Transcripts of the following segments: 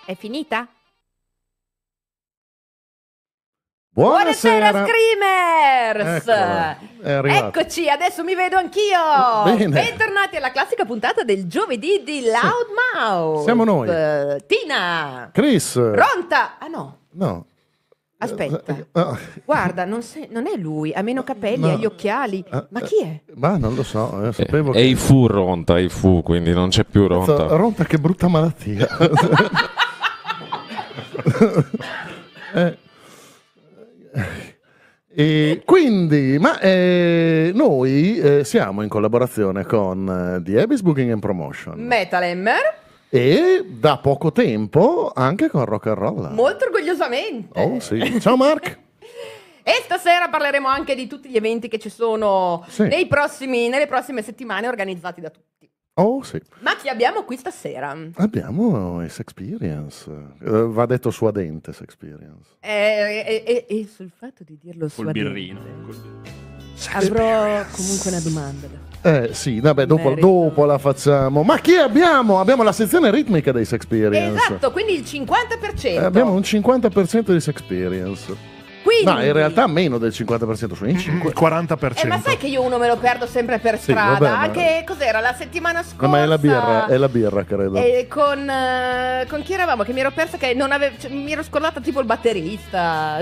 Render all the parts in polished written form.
È finita? Buonasera Screamers! Eccola, Eccoci, adesso mi vedo anch'io! Bene. Bentornati alla classica puntata del giovedì di Loudmouth! Siamo noi. Tina! Chris. Pronta? Ah no, No. aspetta. No. Guarda, non è lui, ha meno capelli, No. ha gli occhiali. Ma chi è? Ma non lo so, sapevo E i fu ronta, i fu, quindi non c'è più ronta. Ronta, che brutta malattia. E quindi, noi siamo in collaborazione con The Abyss Booking and Promotion Metal Hammer, e da poco tempo anche con Rock and Roll. molto orgogliosamente. Oh sì, ciao Mark. E stasera parleremo anche di tutti gli eventi che ci sono Sì. nelle prossime settimane organizzati da tutti. Oh sì. Ma chi abbiamo qui stasera? Abbiamo Sexperience. Va detto suadente Sexperience. E sul fatto di dirlo Col suadente, birrino. avrò comunque una domanda da fare. Sì, vabbè, Merito. dopo la facciamo. Ma chi abbiamo? Abbiamo la sezione ritmica dei Sexperience. Esatto, quindi il 50%. Abbiamo un 50% di Sexperience. Quindi- No, in realtà meno del 50%, sono in 5. Il 40%. Ma sai che io uno me lo perdo sempre per Sì, strada? vabbè, ma- Anche cos'era la settimana scorsa? No, ma è la birra, credo. E con chi eravamo? Che mi ero persa che non avevo. Cioè, mi ero scordata tipo il batterista.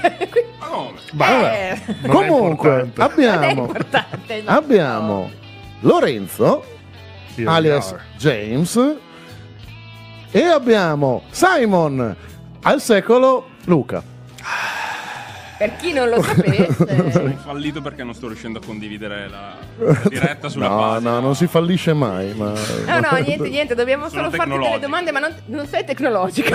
Vabbè. Non Comunque, è importante. Non è abbiamo, importante, no. abbiamo Lorenzo, Here alias we are. James, e abbiamo Simon, al secolo Luca. Per chi non lo sapesse. Sono fallito perché non sto riuscendo a condividere la diretta sulla No, pagina. no, non si fallisce mai. Ma... No, niente, dobbiamo Sono solo farti delle tecnologico. domande, ma non sei tecnologico.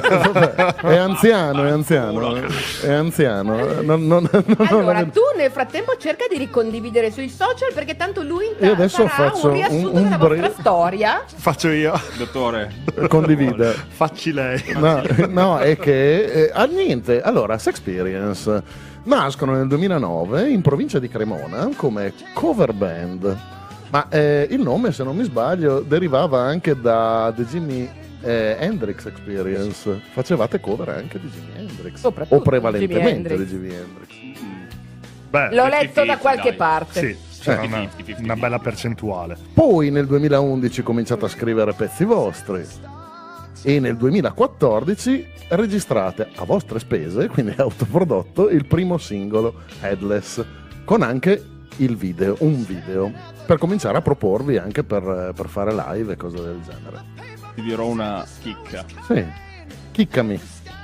È anziano, è anziano. È anziano. Non Allora, è- tu nel frattempo cerca di ricondividere sui social perché tanto lui Io adesso farà faccio un riassunto un della bre- vostra storia. Faccio io. Dottore, condivide. Facci lei. No, è che niente. Allora, Sexperience nascono nel 2009 in provincia di Cremona come cover band. Ma il nome, se non mi sbaglio, derivava anche da The Jimi Hendrix Experience. Facevate cover anche di Jimi Hendrix. Soprattutto O prevalentemente Jimi di Jimi Hendrix. Beh, L'ho letto da 50-50, qualche dai. parte. sì, c'era 50-50. una bella percentuale. Poi nel 2011 cominciate a scrivere pezzi vostri e nel 2014 registrate a vostre spese, quindi autoprodotto, il primo singolo Headless, con anche un video, per cominciare a proporvi anche per fare live e cose del genere. ti dirò una chicca. Sì, chiccami.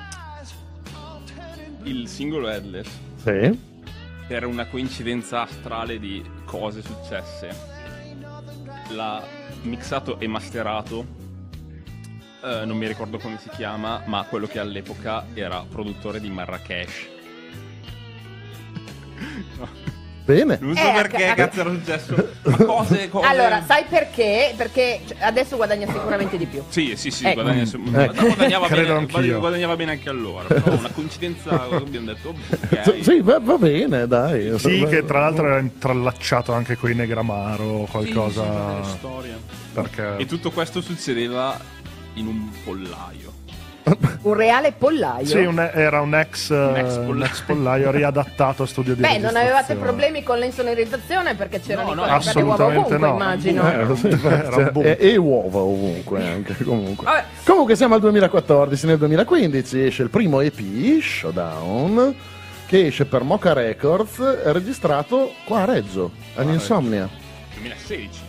Il singolo Headless Sì, era una coincidenza astrale di cose successe. L'ha mixato e masterato, non mi ricordo come si chiama, ma quello che all'epoca era produttore di Marrakesh. bene. Non so perché cazzo era successo. Ma cose. Allora, sai perché? Perché guadesso guadagna sicuramente di più. Sì, Ecco. guadagnava, Credo bene, anch'io. guadagnava bene anche allora. Però una coincidenza abbiamo detto, ok. Sì, va bene, dai. Sì, che tra l'altro era intrallacciato anche con i Negramaro o qualcosa. Sì, storia. Perché E tutto questo succedeva in un pollaio. Un reale pollaio. sì, era un ex pollaio riadattato a studio di Beh, non avevate registrazione. problemi con l'insonorizzazione perché c'erano No, i no, cosi per le uova assolutamente ovunque, no. immagino. Sì, Era un boom. e uova ovunque anche comunque. Vabbè. Comunque siamo al 2014, nel 2015 esce il primo EP, Showdown, che esce per Mocha Records, registrato qua a Reggio, all'Insomnia. 2016.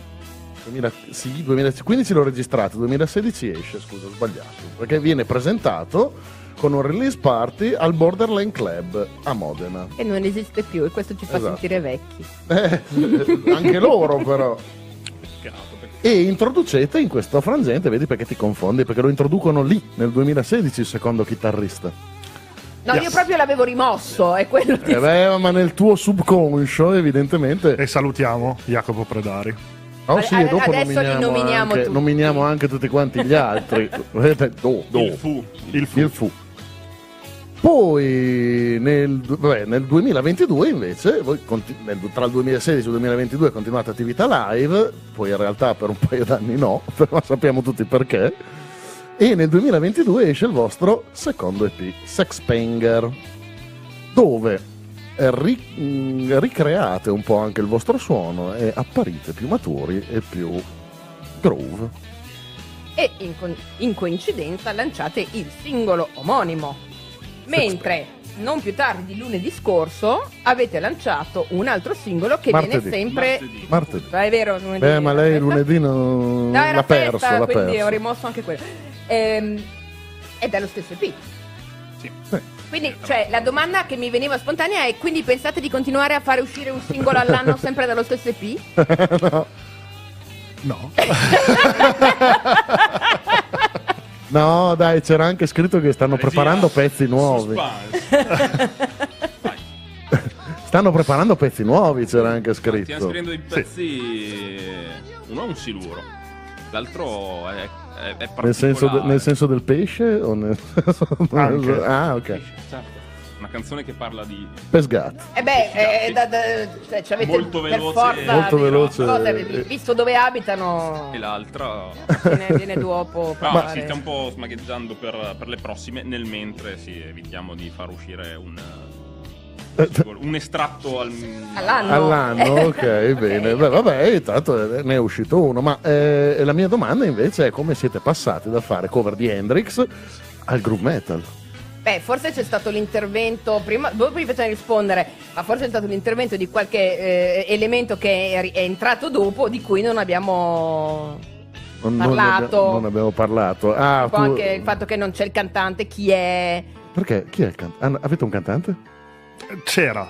2015 l'ho registrato, 2016 esce, scusa, ho sbagliato, perché viene presentato con un release party al Borderline Club a Modena. E non esiste più, e questo ci fa Esatto. sentire vecchi. Anche loro però. Peccato, perché E introducete in questo frangente, vedi perché ti confondi, perché lo introducono lì nel 2016 il secondo chitarrista. No, Yes. io proprio l'avevo rimosso, è quello di... Ma nel tuo subconscio evidentemente. E salutiamo Jacopo Predari. Oh sì, e dopo Adesso li nominiamo tutti. nominiamo anche tutti quanti gli altri. il fu. Il fu. Poi nel 2022 invece, voi tra il 2016 e il 2022 continuate attività live, poi in realtà per un paio d'anni no, però sappiamo tutti perché. E nel 2022 esce il vostro secondo EP, Sexpanger, dove ricreate un po' anche il vostro suono e apparite più maturi e più groove. E in coincidenza lanciate il singolo omonimo. Mentre non più tardi di lunedì scorso avete lanciato un altro singolo che Martedì. viene sempre... Martedì. È vero, lunedì. Ma lei lunedì non No, era l'ha perso, festa, l'ha quindi perso. ho rimosso anche quello. Ed è lo stesso EP. Sì. Quindi, cioè, la domanda che mi veniva spontanea è: quindi pensate di continuare a fare uscire un singolo all'anno sempre dallo stesso EP? No. No, dai, c'era anche scritto che stanno preparando pezzi nuovi. Suspense. Vai. Stanno preparando pezzi nuovi, c'era anche Stiamo scritto. scrivendo dei pezzi. Uno è un siluro, l'altro è particolare. Nel senso del pesce o nel senso... Anche. Ah, ok. Certo. Una canzone che parla di Pesgat. Cioè, ci avete Molto per veloce, forza molto delle veloce. cose, visto dove abitano, e l'altra. viene dopo. No, fare- si sta un po' smagheggiando per le prossime. Nel mentre evitiamo di far uscire un estratto All'anno. All'anno, ok, bene. Beh, vabbè, intanto ne è uscito uno. Ma la mia domanda invece è come siete passati da fare cover di Hendrix al groove metal? Beh, forse c'è stato l'intervento prima, voi poi facciamo rispondere, ma forse c'è stato l'intervento di qualche elemento che è entrato dopo, di cui non abbiamo parlato. Non abbiamo parlato. Ah, Un po' anche il fatto che non c'è il cantante, chi è? Perché? Chi è il cantante? Avete un cantante? C'era.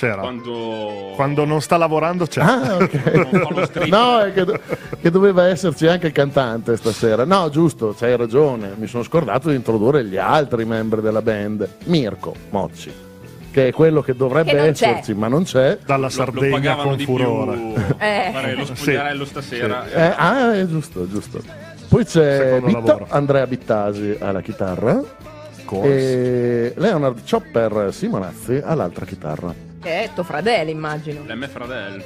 quando non sta lavorando c'è. Ah, ok. non fa lo strip. No, è che doveva esserci anche il cantante stasera. No, giusto, c'hai ragione. Mi sono scordato di introdurre gli altri membri della band. Mirko Mocci, che è quello che dovrebbe Che non c'è. esserci, ma non c'è. Dalla Lo Sardegna pagavano con di furore. più fare lo Sì. spogliarello stasera. È giusto. Poi c'è Secondo lavoro. Andrea Bittasi alla chitarra e Leonard Chopper Simonazzi all'altra chitarra. Che è Tofradele, immagino. L'M Fratello.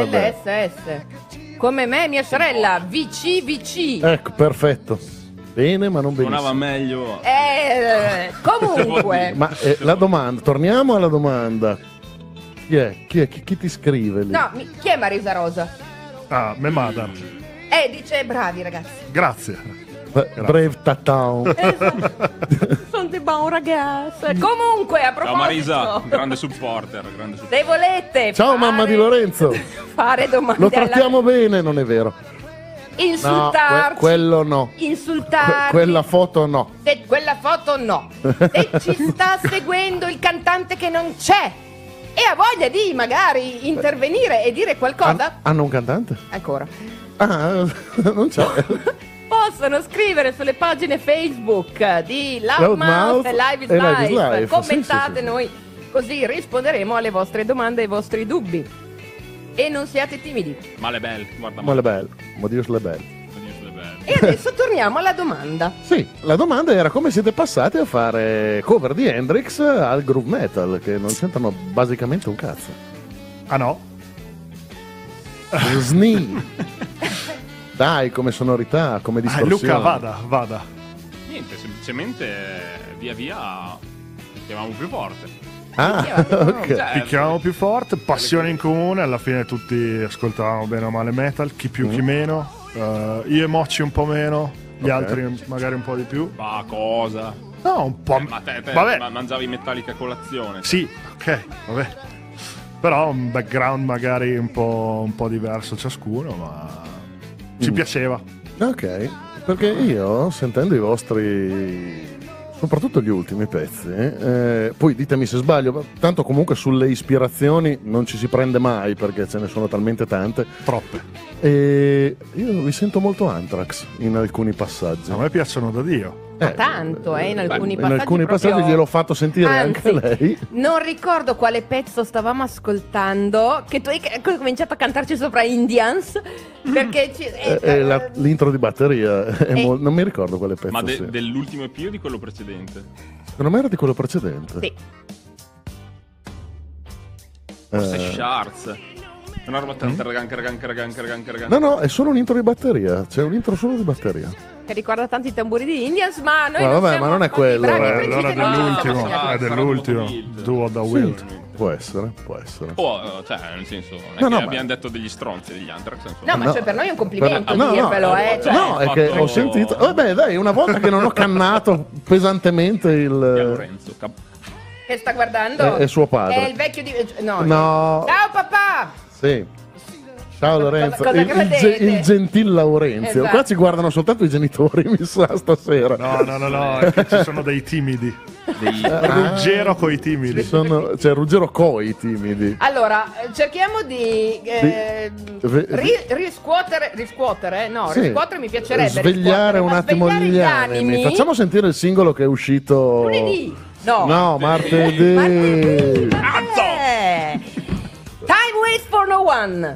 LLSS. Come me e mia sorella, VC. Ecco, perfetto. Bene, ma non benissimo. Suonava meglio. Comunque, Ma la domanda, torniamo alla domanda. Chi ti scrive lì? no, chi è Marisa Rosa? Ah, me mother. Dice bravi ragazzi. Grazie. Brave Tatao. Sono dei buoni ragazzi. Comunque, a Ciao proposito, Marisa, grande supporter. se volete Ciao mamma di Lorenzo. fare domande Lo trattiamo bene, non è vero. No, insultarci, quello no. insultarci. Quella foto no. Se quella foto no. Se ci sta seguendo il cantante che non c'è e ha voglia di magari intervenire e dire qualcosa, Hanno un cantante? ancora, Ah, non c'è. possono scrivere sulle pagine Facebook di Loudmouth Loudmouth e Live is e Live is Life. Life. Commentate, Sì. noi così risponderemo alle vostre domande e ai vostri dubbi. E non siate timidi. Male belle, guarda. Ma le belle. Modius le belle. E adesso torniamo alla domanda. Sì, la domanda era come siete passati a fare cover di Hendrix al groove metal, che non c'entrano basicamente un cazzo. Ah no? Sni. Dai, come sonorità, come distorsione. Luca, vada. Niente, semplicemente via via chiamavamo più forte. Ah, ok. Cioè, Picchiavamo più forte, passione in comune, alla fine tutti ascoltavamo bene o male metal, chi più chi meno. Io e Mocci un po' meno, gli Ok. altri magari un po' di più. Ma cosa? No, un po'. Ma te Vabbè, mangiavi Metallica a colazione. sì, ok, vabbè. Però un background magari un po' diverso ciascuno, ma ci piaceva. Ok, perché io sentendo i vostri, soprattutto gli ultimi pezzi, poi ditemi se sbaglio, ma tanto comunque sulle ispirazioni non ci si prende mai perché ce ne sono talmente tante. Troppe. E io vi sento molto Anthrax in alcuni passaggi. A me piacciono da Dio. Tanto, in alcuni In passaggi. alcuni proprio- passaggi gliel'ho fatto sentire Anzi, anche lei. Non ricordo quale pezzo stavamo ascoltando. Che tu hai cominciato a cantarci sopra Indians. Perché L'intro di batteria, non mi ricordo quale pezzo Ma sia. dell'ultimo EP o di quello precedente? Secondo me era di quello precedente. Sì. Forse Shards. Una roba Mm? cargan. No, è solo un intro di batteria. C'è un intro solo di batteria. che ricorda tanto i tamburi di Indians, ma noi Ma non vabbè, siamo ma non è così quello. bravi, Allora precisi, non ci dell'ultimo, siamo è segnati. dell'ultimo. Do what thou wilt. Può essere. Cioè, nel senso, non è No, che no, abbiamo detto degli stronzi degli Anthrax. No, ma No. cioè, per noi è un complimento No, dirvelo, cioè. no, è che ho sentito. Vabbè, dai, una volta che non ho cannato pesantemente il. Lorenzo, Che sta guardando? È suo padre. È il vecchio di. No. No. Ciao papà! Sì. Ciao Lorenzo, cosa credete? il gentil Laurenzio. Esatto. Qua ci guardano soltanto i genitori, mi sa, stasera. No, è che ci sono dei timidi. Ruggero coi timidi. C'è Ruggero Coi timidi. Allora, cerchiamo di riscuotere? No, Sì. riscuotere mi piacerebbe. Svegliare un attimo svegliare gli animi. Facciamo sentire il singolo che è uscito lunedì. No, martedì. Time waits for no one.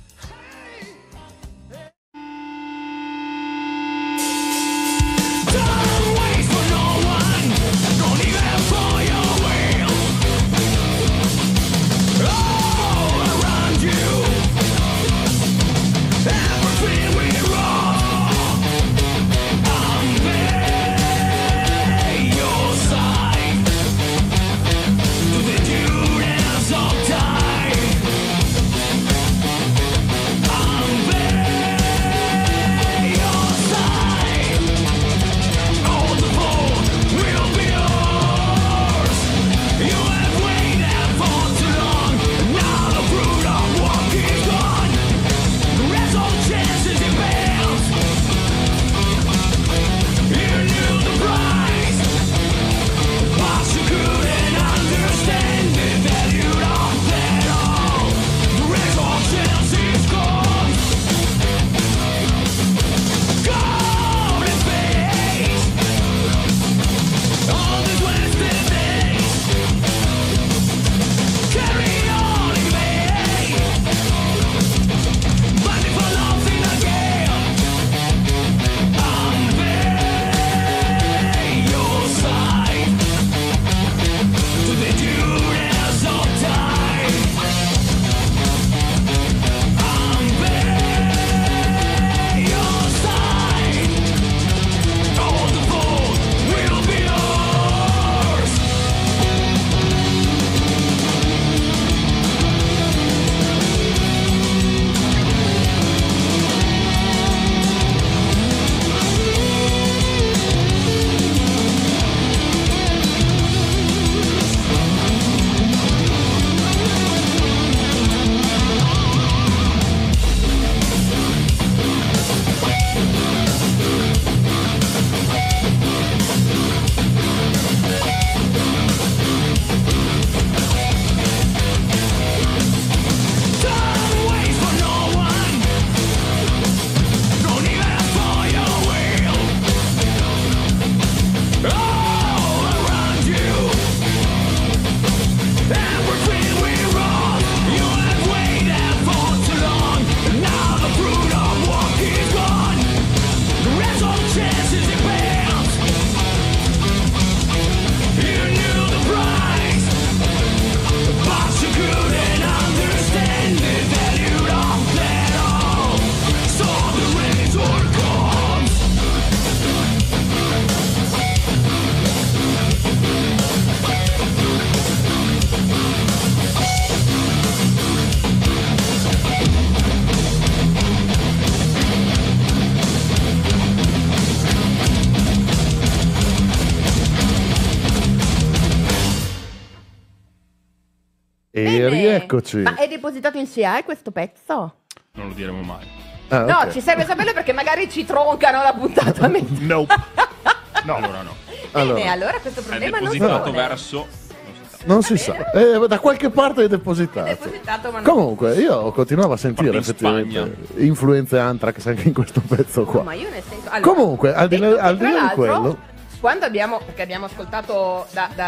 E rieccoci. Ma è depositato in SIAE questo pezzo? Non lo diremo mai. Ah, No, ok. ci serve saperlo perché magari ci troncano la puntata. Nope. No. Allora no. Bene, allora questo È problema non si depositato pone. verso... Non si sa. Da qualche parte è depositato. È depositato, ma non... Comunque, io continuavo a sentire Parte in effettivamente influenze Anthrax anche in questo pezzo qua. Ma io nel senso... Allora, Comunque, al di detto che, là tra di l'altro, quello, quando abbiamo... Perché abbiamo ascoltato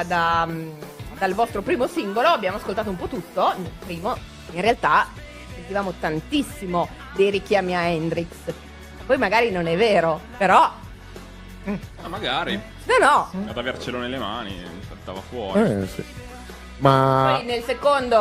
dal vostro primo singolo, abbiamo ascoltato un po' tutto. Nel primo, in realtà, sentivamo tantissimo dei richiami a Hendrix. Poi magari non è vero, però... Ah, magari. No. Ad avercelo nelle mani, saltava fuori. sì. Ma Poi nel secondo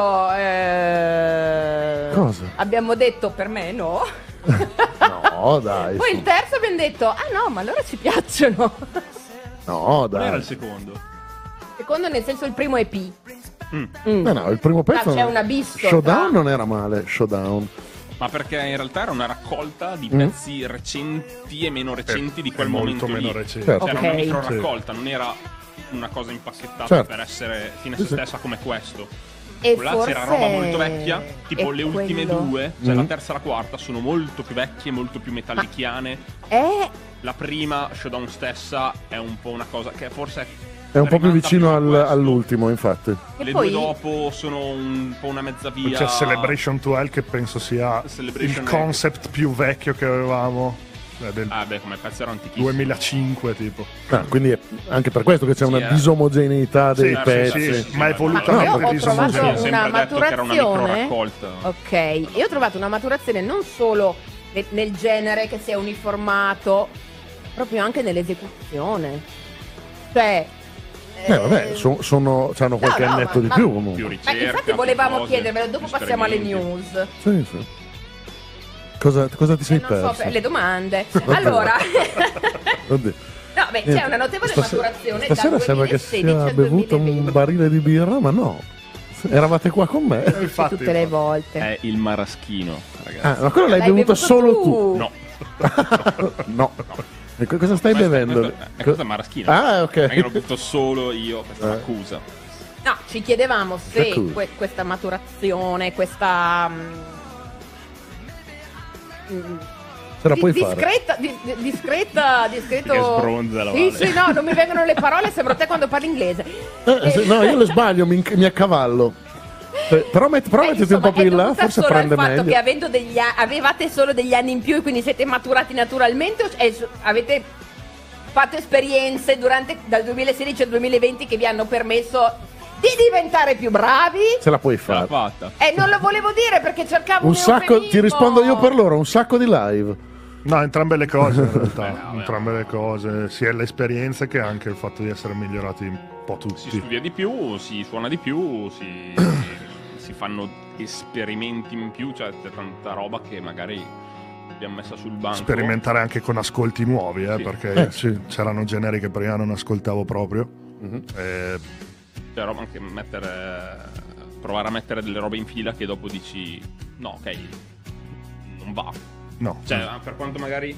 Cosa? abbiamo detto per me no. no, dai. Poi su. il terzo abbiamo detto, ah no, ma allora ci piacciono. No, Non era dai. il secondo. Secondo, nel senso, il primo EP. No, il primo pezzo. c'è un abisso Showdown tra- non era male. Showdown. Ma perché in realtà era una raccolta di pezzi recenti e meno recenti di quel È momento molto lì. meno recente. Certo. C'era una Ok. micro raccolta, non era una cosa impacchettata Certo. per essere fine a se stessa come questo. E Là forse c'era roba molto vecchia, tipo è le ultime quello. due, cioè la terza e la quarta, sono molto più vecchie, molto più metallichiane. La prima, Showdown stessa, è un po' una cosa che forse È un po' più rimanda vicino a questo. all'ultimo, infatti. E Le poi due dopo sono un po' una mezza Poi via. c'è Celebration to Hell che penso sia Celebration il è- concept più vecchio che avevamo. Del Ah beh, come pezzo era antichissimo. 2005 tipo. Quindi è anche per questo che c'è una Sì, disomogeneità dei Sì, pezzi. sì, ma è Ma volutamente io ho perché trovato sono- Sempre una detto che era una maturazione. micro-raccolta. Ok, io ho trovato una maturazione non solo nel genere che si è uniformato, proprio anche nell'esecuzione. Cioè. Vabbè, c'hanno qualche no, annetto di ma- più Più comunque. ricerca, infatti più volevamo cose, chiedervelo, dopo più passiamo alle esperimenti. news. Sì, sì. Cosa ti sei Non so, perso? le domande. Allora, Oddio. no, beh, c'è una notevole maturazione Stasera dal sembra che 2016 sia al bevuto 2020. un barile di birra, ma no. Eravate qua con me. Infatti, Tutte le volte. È il maraschino, ragazzi. Ah, ma quello l'hai L'hai bevuto bevuto solo tu? tu? No. No. E cosa stai bevendo? Questo è maraschino. Ah, ok. Non è che l'ho bevuto solo io, questa è un'accusa. No, ci chiedevamo se Ecco. questa maturazione, questa Ce la puoi fare. discreto. Che sbronza la Sì, Vale. sì, no, non mi vengono le parole, sembra te quando parli inglese. No, io le sbaglio, mi accavallo. Però mettiti un Insomma, po' più in è là, dovuta forse solo prende al fatto meglio. che avevate solo degli anni in più e quindi siete maturati naturalmente o avete fatto esperienze dal 2016 al 2020 che vi hanno permesso di diventare più bravi? Ce la puoi Ce l'ha fare. fatta. Non lo volevo dire perché cercavo Un un sacco, eufemismo. ti rispondo io per loro, un sacco di live. No, entrambe le cose in realtà. Entrambe le cose. Sia l'esperienza che anche il fatto di essere migliorati un po' Si tutti. studia di più, si suona di più, si fanno esperimenti in più, cioè c'è tanta roba che magari abbiamo messa sul banco. Sperimentare anche con ascolti nuovi, Sì. perché Sì. c'erano generi che prima non ascoltavo proprio. Cioè, roba anche provare a mettere delle robe in fila che dopo dici no, ok, non va. No. Cioè, per quanto magari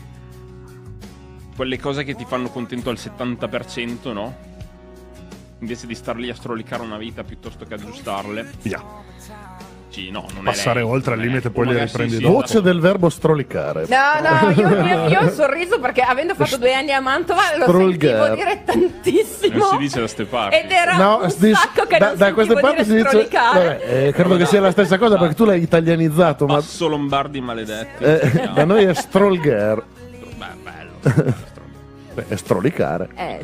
quelle cose che ti fanno contento al 70%, no? Invece di star lì a strolicare una vita piuttosto che aggiustarle. Via. Sì, no, non Passare è lei, oltre al non è limite, lei. poi O li magari riprendi sì, dopo. Voce del verbo strolicare. No, io ho sorriso perché avendo fatto 2 anni a Mantova lo Strolgar. sentivo dire tantissimo. Non si dice da ste parti. Ed era No, un sacco che non da queste sentivo parti si dire dice. strolicare. Vabbè, credo che sia la stessa cosa perché tu l'hai italianizzato, ma Basso Lombardi maledetti. da noi è strolgar. Beh, bello. Beh, è strolicare.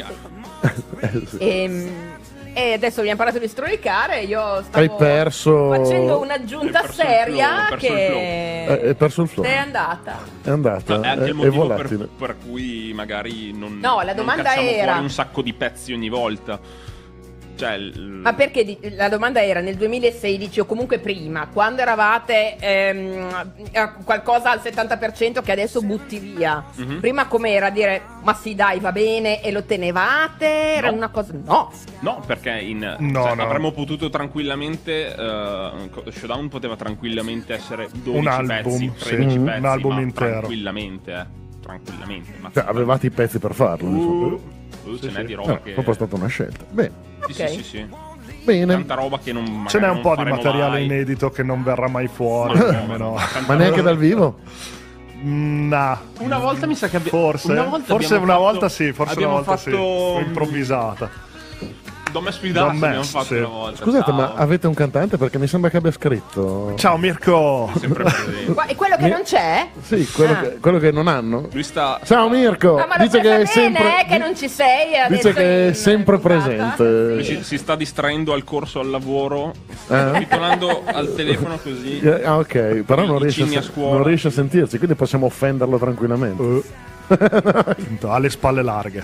Sì. E adesso abbiamo parlato di strolicare, io stavo Hai perso. facendo un'aggiunta Hai perso il seria flow, hai perso il che Hai perso il flow. sei andata. È andata. Ma è anche il È motivo volatile. per cui magari non, No, la non domanda cacciamo era- fuori un sacco di pezzi ogni volta. Cioè, Ma perché la domanda era nel 2016 o comunque prima, quando eravate a qualcosa al 70% che adesso butti via. Mhm. Prima com'era dire ma sì dai va bene e lo tenevate? Era No. una cosa. No. No, perché No, cioè, no. avremmo potuto tranquillamente Showdown poteva tranquillamente essere 12 Un album, pezzi, sì, 13 un pezzi, album ma intero. tranquillamente, tranquillamente. Ma Cioè, avevate i pezzi per farlo. insomma. ce n'è di roba che Proprio stata una scelta. Bene. sì, Ok. sì. Bene. Tanta roba che non magari Ce n'è un non po' di faremo materiale mai. inedito che non verrà mai fuori. Ma no, nemmeno. Ma neanche dal vivo? Nah. Una volta mi sa che Forse, una volta forse abbiamo una fatto- volta sì, forse una abbiamo volta sì. fatto Improvvisata. Don Mess with Don Us abbiamo Mess, fatto sì. una volta. Scusate, ciao. ma avete un cantante? Perché mi sembra che abbia scritto. Ciao Mirko! Sempre presente. E quello che non c'è? Sì, Ah. quello che non hanno. Lui sta Ciao Mirko! Ah, ma lo Dice che pensa è bene, sempre. che non ci sei. Dice adesso che è in sempre puntata. lui presente. si sta distraendo al corso al lavoro, capitolando al telefono così. Ah, ok, però non I riesce, cigni a scuola. non riesce a sentirci, quindi possiamo offenderlo tranquillamente. Ha le spalle larghe.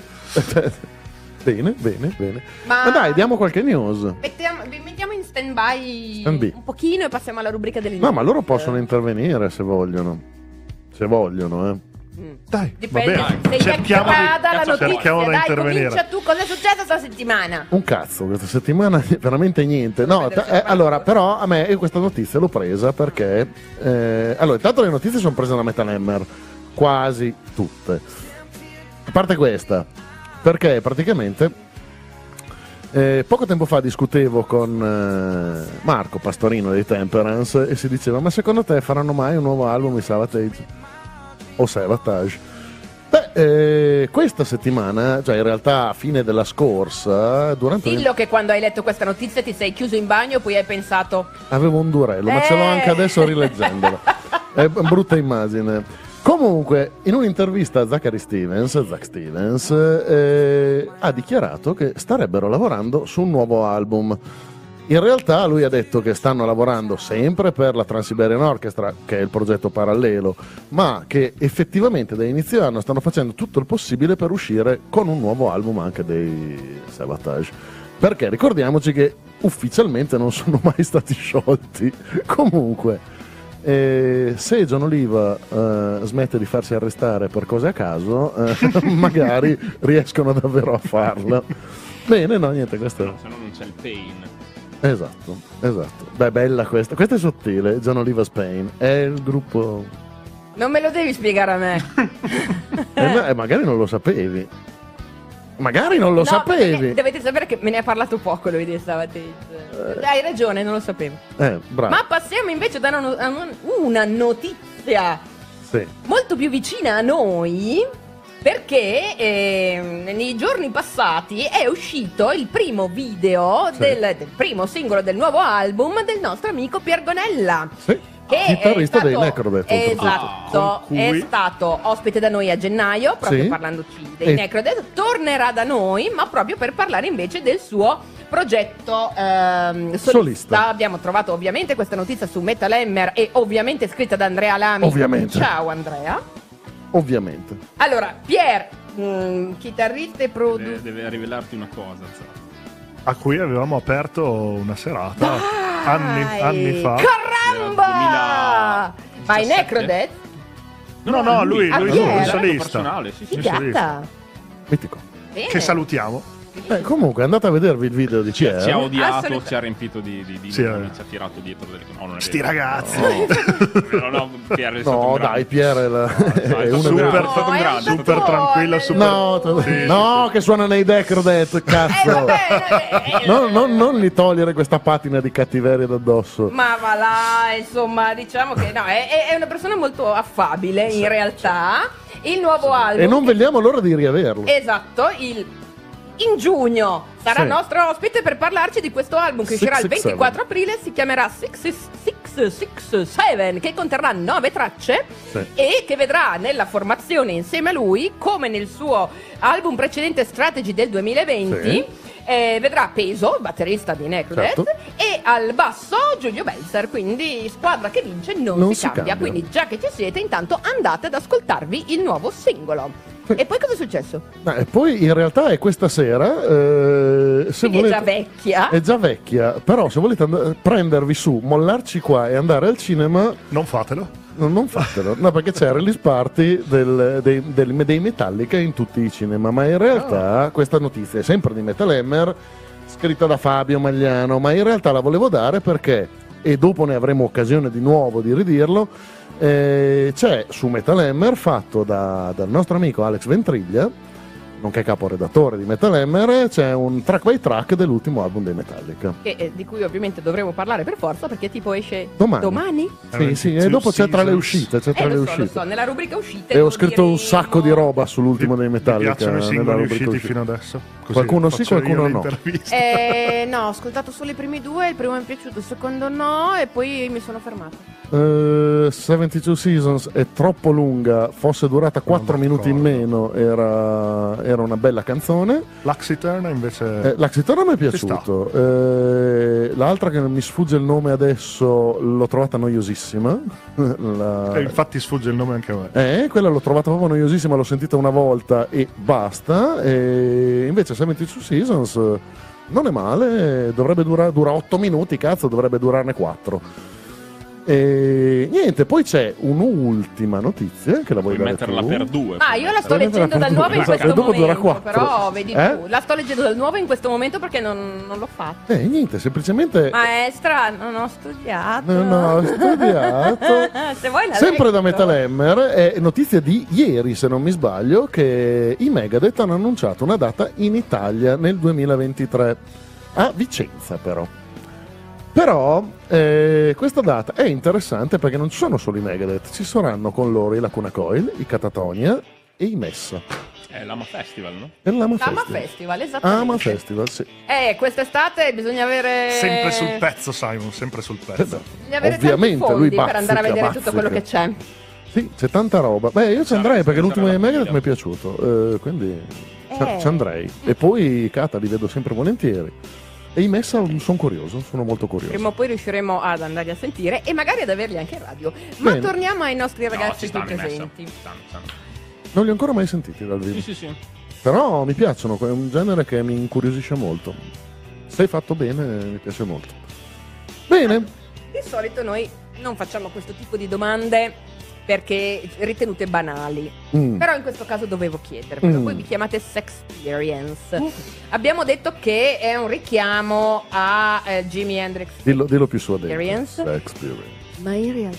Bene, bene, bene. Ma- Ma dai, diamo qualche news. Vi mettiamo in stand-by Stand-by. un pochino e passiamo alla rubrica delle No, news. ma loro possono intervenire se vogliono. Se vogliono, Dai, Dipende va bene. se gli aggrada la notizia. cerchiamo di Dai, intervenire. comincia tu, cosa è successo questa settimana? Un cazzo, questa settimana veramente niente. No, allora, però a me io questa notizia l'ho presa perché allora, intanto le notizie sono prese da Metal Hammer, quasi tutte. A parte questa, perché praticamente poco tempo fa discutevo con Marco Pastorino dei Temperance e si diceva: ma secondo te faranno mai un nuovo album di Savatage? O Savatage? Beh, questa settimana, cioè in realtà a fine della scorsa, durante Dillo che quando hai letto questa notizia ti sei chiuso in bagno e poi hai pensato avevo un durello, ma ce l'ho anche adesso rileggendolo. È una brutta immagine. Comunque, in un'intervista a Zack Stevens ha dichiarato che starebbero lavorando su un nuovo album. In realtà lui ha detto che stanno lavorando sempre per la Trans-Siberian Orchestra, che è il progetto parallelo, ma che effettivamente da inizio anno stanno facendo tutto il possibile per uscire con un nuovo album anche dei Savatage. Perché ricordiamoci che ufficialmente non sono mai stati sciolti. Comunque, se John Oliva smette di farsi arrestare per cose a caso, magari riescono davvero a farlo. Bene, no, niente, questo Se no non c'è il pain. Esatto. Beh, bella questa. Questa è sottile, John Oliva Spain. È il gruppo. non me lo devi spiegare a me. Magari non lo sapevi. Magari non lo No, sapevi. dovete sapere che me ne ha parlato poco lui di Savatage. Hai ragione, non lo sapevo. Bravo. Ma passiamo invece da una notizia Sì. molto più vicina a noi, perché nei giorni passati è uscito il primo video del primo singolo del nuovo album del nostro amico Pier Gonella. Sì. Che Chitarrista è stato, dei Necrodeath, esatto, con cui- è stato ospite da noi a gennaio, proprio Sì. parlandoci dei E- Necrodeath. Tornerà da noi, ma proprio per parlare invece del suo progetto solista. Abbiamo trovato ovviamente questa notizia su Metal Hammer e ovviamente scritta da Andrea Lamy. Ovviamente. Ciao Andrea. Ovviamente. Allora, Pier, chitarrista e Deve rivelarti una cosa, Zara. A cui avevamo aperto una serata anni fa. Caramba! Ma i 17? Necrodeath? No, lui Ah, è chi è? un solista. Personale, sì, sì. Un solista. Figata! Mitico. Bene. Che salutiamo. Comunque andate a vedervi il video di Ci ha Pier. odiato, Assolutamente. ci ha riempito di Sì, nomi, ci ha tirato dietro delle no, non è Sti vero. ragazzi. No, Pier è stato No, un grande. dai, Pier è, è No, uno super- dei... è stato un è grande. un Super tatone. tranquillo, super- No, Sì, no, che suona nei Necrodeath, cazzo. Vabbè, Non gli togliere questa patina di cattiveria d'addosso. ma va là, insomma, diciamo che no, è una persona molto affabile in realtà. Il nuovo album. E non vediamo l'ora di riaverlo. Esatto, in giugno sarà Sì. nostro ospite per parlarci di questo album che uscirà il 667. 24 aprile, si chiamerà 667, che conterrà 9 tracce Sì. e che vedrà nella formazione insieme a lui, come nel suo album precedente Strategy del 2020, Sì. vedrà Peso, batterista di Necrodeath, Certo. e al basso Giulio Belzer, quindi squadra che vince non si cambia. Quindi già che ci siete, intanto andate ad ascoltarvi il nuovo singolo. E poi cosa è successo? E poi in realtà è questa sera. Se Quindi è già vecchia. È già vecchia, però se volete prendervi su, mollarci qua e andare al cinema, Non fatelo. non fatelo. No, perché c'è il release party dei Metallica in tutti i cinema. Ma in realtà questa notizia è sempre di Metal Hammer, scritta da Fabio Magliano. Ma in realtà la volevo dare perché, e dopo ne avremo occasione di nuovo di ridirlo, c'è su Metal Hammer, fatto dal nostro amico Alex Ventriglia, nonché caporedattore di Metal Hammer, c'è un track by track dell'ultimo album dei Metallica. Di cui ovviamente dovremo parlare per forza perché tipo esce Domani. Sì, e dopo c'è tra le uscite. Lo so, nella rubrica uscite. E ho non scritto un diremo- sacco di roba sull'ultimo dei Mi Metallica. piacciono i nella singoli rubrica usciti uscite. fino adesso. Così Qualcuno sì, faccio io qualcuno no. l'intervista. No, ho ascoltato solo i primi due, il primo mi è piaciuto, il secondo no e poi mi sono fermata. 72 Seasons è troppo lunga, fosse durata 4 minuti in meno era una bella canzone. L'Axitern invece L'Axitona mi è piaciuto. L'altra che mi sfugge il nome adesso l'ho trovata noiosissima. infatti sfugge il nome anche a me. Quella l'ho trovata proprio noiosissima, l'ho sentita una volta e basta. E invece 72 Seasons non è male, dura 8 minuti, cazzo, dovrebbe durarne 4. E niente, poi c'è un'ultima notizia che la vuoi Puoi dare metterla tu? per 2. Io la sto leggendo dal nuovo in questo dopo dura momento, 4. però vedi tu, la sto leggendo dal nuovo in questo momento perché non l'ho fatto. Niente, semplicemente Maestra, non ho studiato. non ho studiato. Se vuoi la Sempre leggo. da Metal Hammer è notizia di ieri, se non mi sbaglio, che i Megadeth hanno annunciato una data in Italia nel 2023 a Vicenza però questa data è interessante perché non ci sono solo i Megadeth, ci saranno con loro i Lacuna Coil, i Catatonia e i Messa. È l'Ama Festival, no? È l'Ama Ama Festival. Festival, esattamente. Ama Festival, sì. Quest'estate bisogna avere... Sempre sul pezzo, Simon, sempre sul pezzo. Bisogna avere Ovviamente, tanti lui fondi per andare a vedere tutto quello che c'è. Sì, c'è tanta roba. Io ci andrei perché l'ultimo dei Megadeth famiglia. mi è piaciuto, quindi ci andrei. E poi Cata li vedo sempre volentieri. E i Messa sono curioso, sono molto curioso. Prima o poi riusciremo ad andarli a sentire e magari ad averli anche in radio. Ma Bene. torniamo ai nostri No, ragazzi ci qui stanno i Messa. presenti. Stanno. Non li ho ancora mai sentiti dal vivo. Sì. Però mi piacciono, è un genere che mi incuriosisce molto. Se è fatto bene, mi piace molto. Bene. Di solito noi non facciamo questo tipo di domande perché ritenute banali. Però in questo caso dovevo chiedervelo. Voi vi chiamate Sexperience. Abbiamo detto che è un richiamo a Jimi Hendrix Dillo più su adesso. Experience. Ma in realtà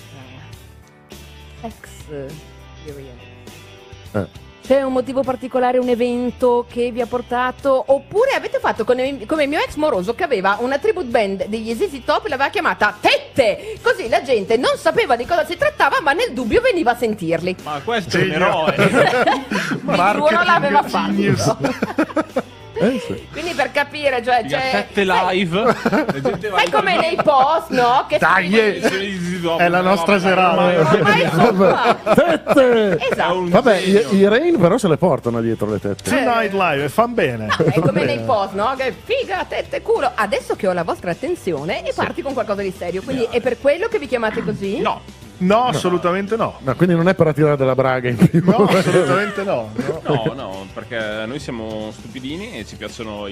c'è un motivo particolare, un evento che vi ha portato, oppure avete fatto come il mio ex moroso che aveva una tribute band degli ZZ Top e l'aveva chiamata Tette, così la gente non sapeva di cosa si trattava ma nel dubbio veniva a sentirli. Ma questo è un Genio. eroe. Di giuro l'aveva fatto. Sì. Quindi per capire, cioè Tette live. sai come nei post, no? Che Dai, è la nostra serata. ormai insomma, Tette! esatto. Vabbè, i Rain però se le portano dietro le tette. Tonight Live, fan bene. È come nei post, no? Che figa, tette, culo. Adesso che ho la vostra attenzione e parti con qualcosa di serio. Quindi è per quello che vi chiamate così? No, assolutamente no. No, quindi non è per attirare della braga in più. No, assolutamente no. No, perché noi siamo stupidini e ci piacciono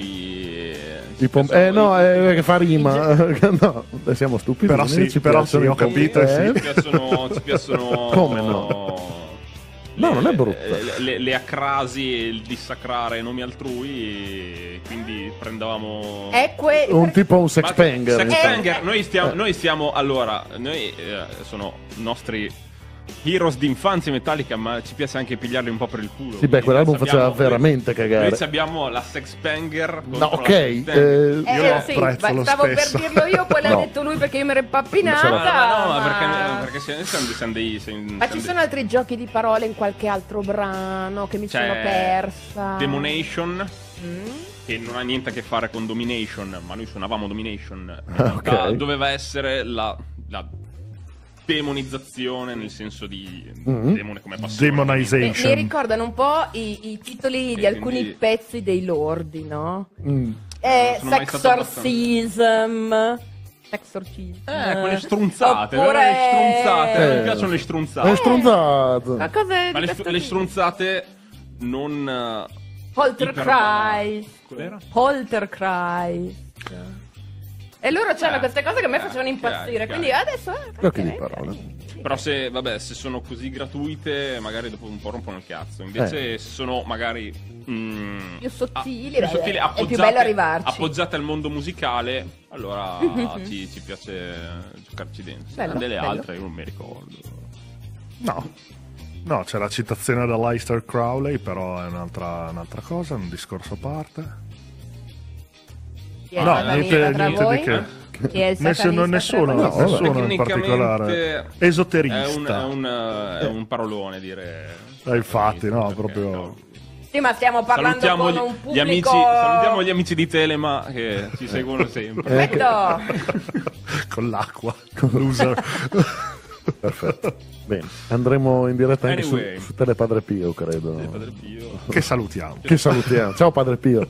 No, che fa rima. No, siamo stupidi. Però sì, ho capito, sì. Ci piacciono Come no? No, non è brutta. Le acrasi, il dissacrare nomi altrui, quindi prendevamo Un tipo un sexpanger. Sexpanger, noi stiamo allora, sono nostri heroes d'infanzia Metallica, ma ci piace anche pigliarli un po' per il culo. Sì, beh, quell'album faceva veramente cagare. Noi abbiamo la Sexpanger. No, ok. Io lo sì, apprezzo lo stavo stesso. per dirlo io, poi l'ha No. detto lui perché io mi ero impappinata. No, perché siamo dei Ma ci sono altri giochi di parole in qualche altro brano che mi sono persa? Demonation, che non ha niente a che fare con Domination, ma noi suonavamo Domination. Ok. Doveva essere la demonizzazione nel senso di demone come passione. Demonization. Mi ricordano un po' i titoli di alcuni quindi- pezzi dei lordi, no? sono mai stato Sexorcism. Quelle strunzate, Oppure- le strunzate, mi piacciono le strunzate. È stronzato. Qualcosa Ma di questo le tipo. strunzate non Poltergeist. Cos'era? Poltergeist. E loro c'hanno queste cose che a me facevano impazzire. chiaro. Quindi adesso. Giochi di parole. Però se sono così gratuite, magari dopo un po' rompono il cazzo. Invece se sono magari Più sottili, più sottili, è più bello arrivarci. appoggiate al mondo musicale, allora ci piace giocarci dentro. Bello, Delle bello. altre io non mi ricordo. No, c'è la citazione da Aleister Crowley, però è un'altra cosa, un discorso a parte. Chi è No, il niente satanista tra di voi? che. Chi è il satanista Nessuno tra voi? nessuno in particolare. Tecnicamente Esoterista. È un parolone dire. Infatti, no, Perché, proprio. no. Sì, ma stiamo parlando Salutiamo con gli, un gli pubblico. amici, salutiamo gli amici di Telema che ci seguono sempre. Perfetto. Con l'acqua. Loser. Perfetto. Bene, andremo in diretta anche Anyway. su Telepadre Pio, credo. Padre Pio. Che salutiamo. Che salutiamo. Ciao Padre Pio.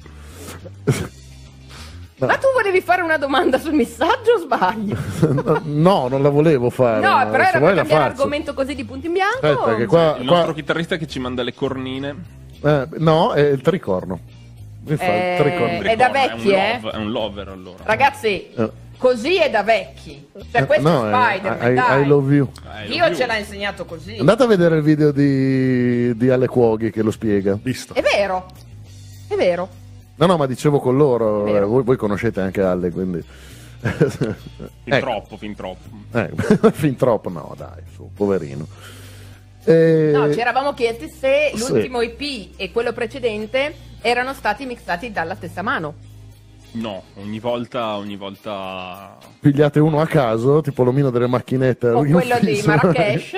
Ma tu volevi fare una domanda sul messaggio o sbaglio? No, non la volevo fare. No, ma però se era vuoi per la cambiare faccio. argomento così di punto in bianco. Aspetta, che qua, Il nostro chitarrista che ci manda le cornine. no, è il tricorno. Mi fa il tricorno. È da vecchi, È un lover allora. Ragazzi, così è da vecchi. Cioè questo no, è Spider-Man, I dai. love you. Dio ce l'ha insegnato così. Andate a vedere il video di Ale Cuoghi che lo spiega. Visto. È vero. È vero. No, ma dicevo con loro, Vero. voi conoscete anche Ale, quindi... Fin troppo. Fin troppo, no dai, su, poverino. No, ci eravamo chiesti se Sì. l'ultimo EP e quello precedente erano stati mixati dalla stessa mano. No, ogni volta... Pigliate uno a caso, tipo l'omino delle macchinette. O in quello di ufficio. Marrakesh.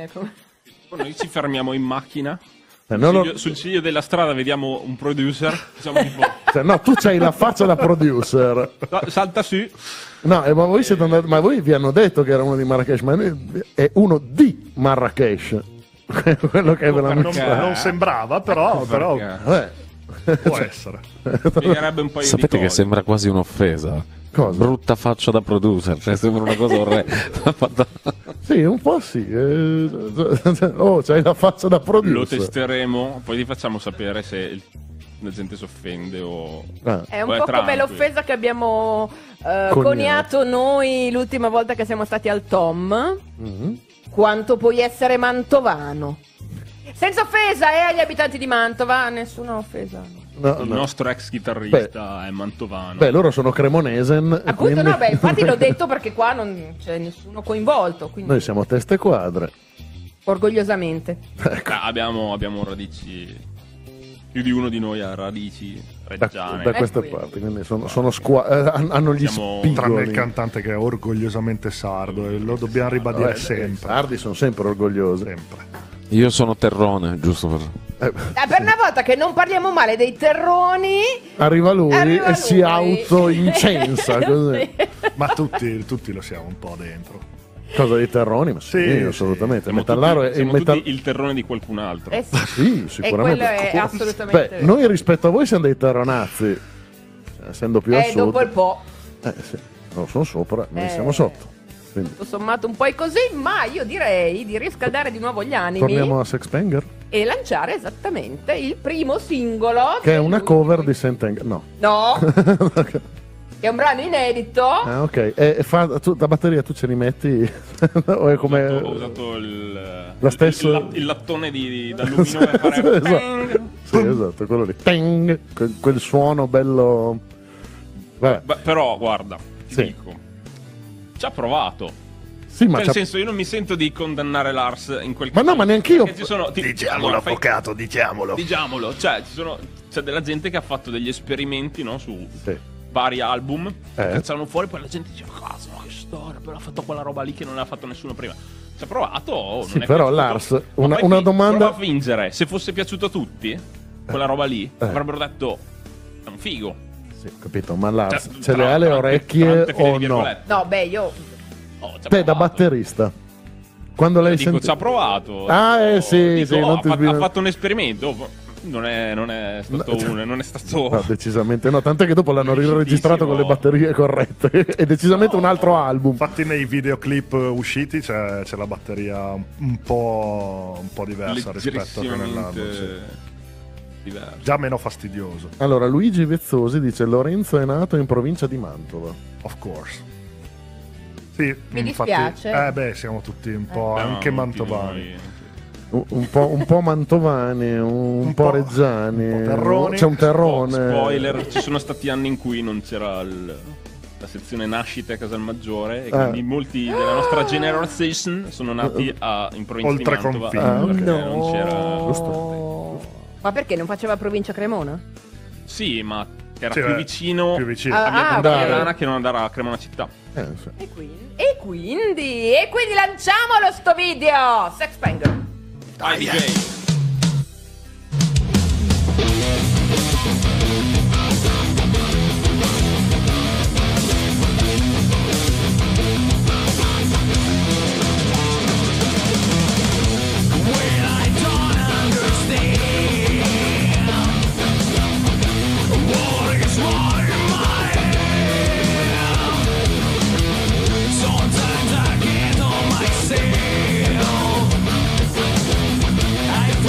Noi ci fermiamo in macchina. Non lo- Sul ciglio della strada vediamo un producer. Diciamo tipo, cioè, no, tu c'hai la faccia da producer. salta su. No, ma voi siete andati, ma voi vi hanno detto che era uno di Marrakesh, ma è uno di Marrakesh. Quello che ve l'ha mostrato. Non sembrava, però Vabbè. può essere. Spiegherebbe un paio Sapete di che cose. sembra quasi un'offesa? Cosa? Brutta faccia da producer, cioè sembra una cosa orrenda. Sì, un po' sì. Oh, c'hai la faccia da Lo producer. testeremo, poi vi facciamo sapere se la gente si offende o... Ah. È un o po' come tranquillo. l'offesa che abbiamo coniato noi l'ultima volta che siamo stati al Tom. Mhm. Quanto puoi essere mantovano? Senza offesa, agli abitanti di Mantova, nessuna offesa. No, Il no. nostro ex chitarrista è mantovano. Beh, loro sono cremonesen. Appunto, quindi- no, beh, infatti l'ho detto perché qua non c'è nessuno coinvolto, quindi Noi siamo teste quadre. orgogliosamente. Abbiamo radici... Più di uno di noi ha radici reggiane. Da queste qui. parti, quindi hanno gli Siamo- spigoli. Tranne il cantante che è orgogliosamente sardo e lo dobbiamo ribadire Vabbè, I sempre. sardi sono sempre orgogliosi. Sempre. Io sono terrone, giusto per... Per una volta che non parliamo male dei terroni, Arriva lui arriva e lui. si auto-incensa. Così. Ma tutti lo siamo un po' dentro. Cosa dei terroni? Ma sì, Sì, assolutamente. Siamo Il metallaro tutti, è siamo il metal... tutti il terrone di qualcun altro. sì. Sì, E sicuramente. quello è assolutamente Beh, vero. noi rispetto a voi siamo dei terronazzi. Essendo più a sud. dopo il po', Sì. No, sono sopra, noi Eh. siamo sotto. Quindi tutto sommato un po' è così, ma io direi di riscaldare di nuovo gli animi torniamo a Sex Banger, e lanciare esattamente il primo singolo. che è una lui- cover di Sentenger. No. No, che è un brano inedito. Ah, ok. La batteria tu ce li metti? O è come... Ho usato La stessa- il lattone d'alluminio per fare... Esatto. Sì, esatto, quello lì. Tang! Quel suono bello... Vabbè. Beh, però, guarda, ti Sì. dico, ci ha provato. Sì, ma Cioè, c'ha- nel senso, io non mi sento di condannare Lars in quel Ma no, ma neanche io. Perché ci sono, Diciamolo, allora, fai- avvocato, diciamolo. Diciamolo, cioè, c'è della gente che ha fatto degli esperimenti, no, su Sì. vari album, cacciano fuori, poi la gente dice, cazzo, ma che storia, però ha fatto quella roba lì che non aveva fatto nessuno prima. Ci ha provato, non Sì, è però, piaciuto. Lars, Ma una poi domanda- prova a fingere, se fosse piaciuto a tutti, quella roba lì, avrebbero detto, è un figo. Sì, capito, ma Lars, Cioè, ce le tra- ha le tra- orecchie tante file o di no? virgolette. No, beh, io Oh, ci ha Te da provato. batterista, quando lei Dico, sente... ci ha provato. Ah, sì, Dico, sì, non ti ha sbino- fatto un esperimento. Non è stato uno, non è stato. No, decisamente no, tant'è che dopo l'hanno Riuscitissimo. riregistrato con le batterie corrette. È decisamente un altro album. Infatti nei videoclip usciti c'è la batteria un po' diversa rispetto a che nell'album. Sì. Diverso. Già meno fastidioso, Allora, Luigi Vezzosi dice: Lorenzo è nato in provincia di Mantova. of course. Sì, Mi infatti, dispiace. beh, siamo tutti un po' Beh, anche ma tutti mantovani. noi. Un po' mantovani, un po' reggiani. un po' terroni. C'è un terrone. Spoiler, ci sono stati anni in cui non c'era la sezione nascite a Casalmaggiore e quindi molti della nostra generation sono nati in provincia Oltre di Mantova confine. perché non c'era. Ma perché non faceva provincia Cremona? Sì, ma era Sì, più vicino più vicino. Ah, a Via ok. Contagliana che non andare a Cremona città. Sì. E quindi lanciamolo sto video! Sex Banger! Vai DJ. Sometimes I get on myself. I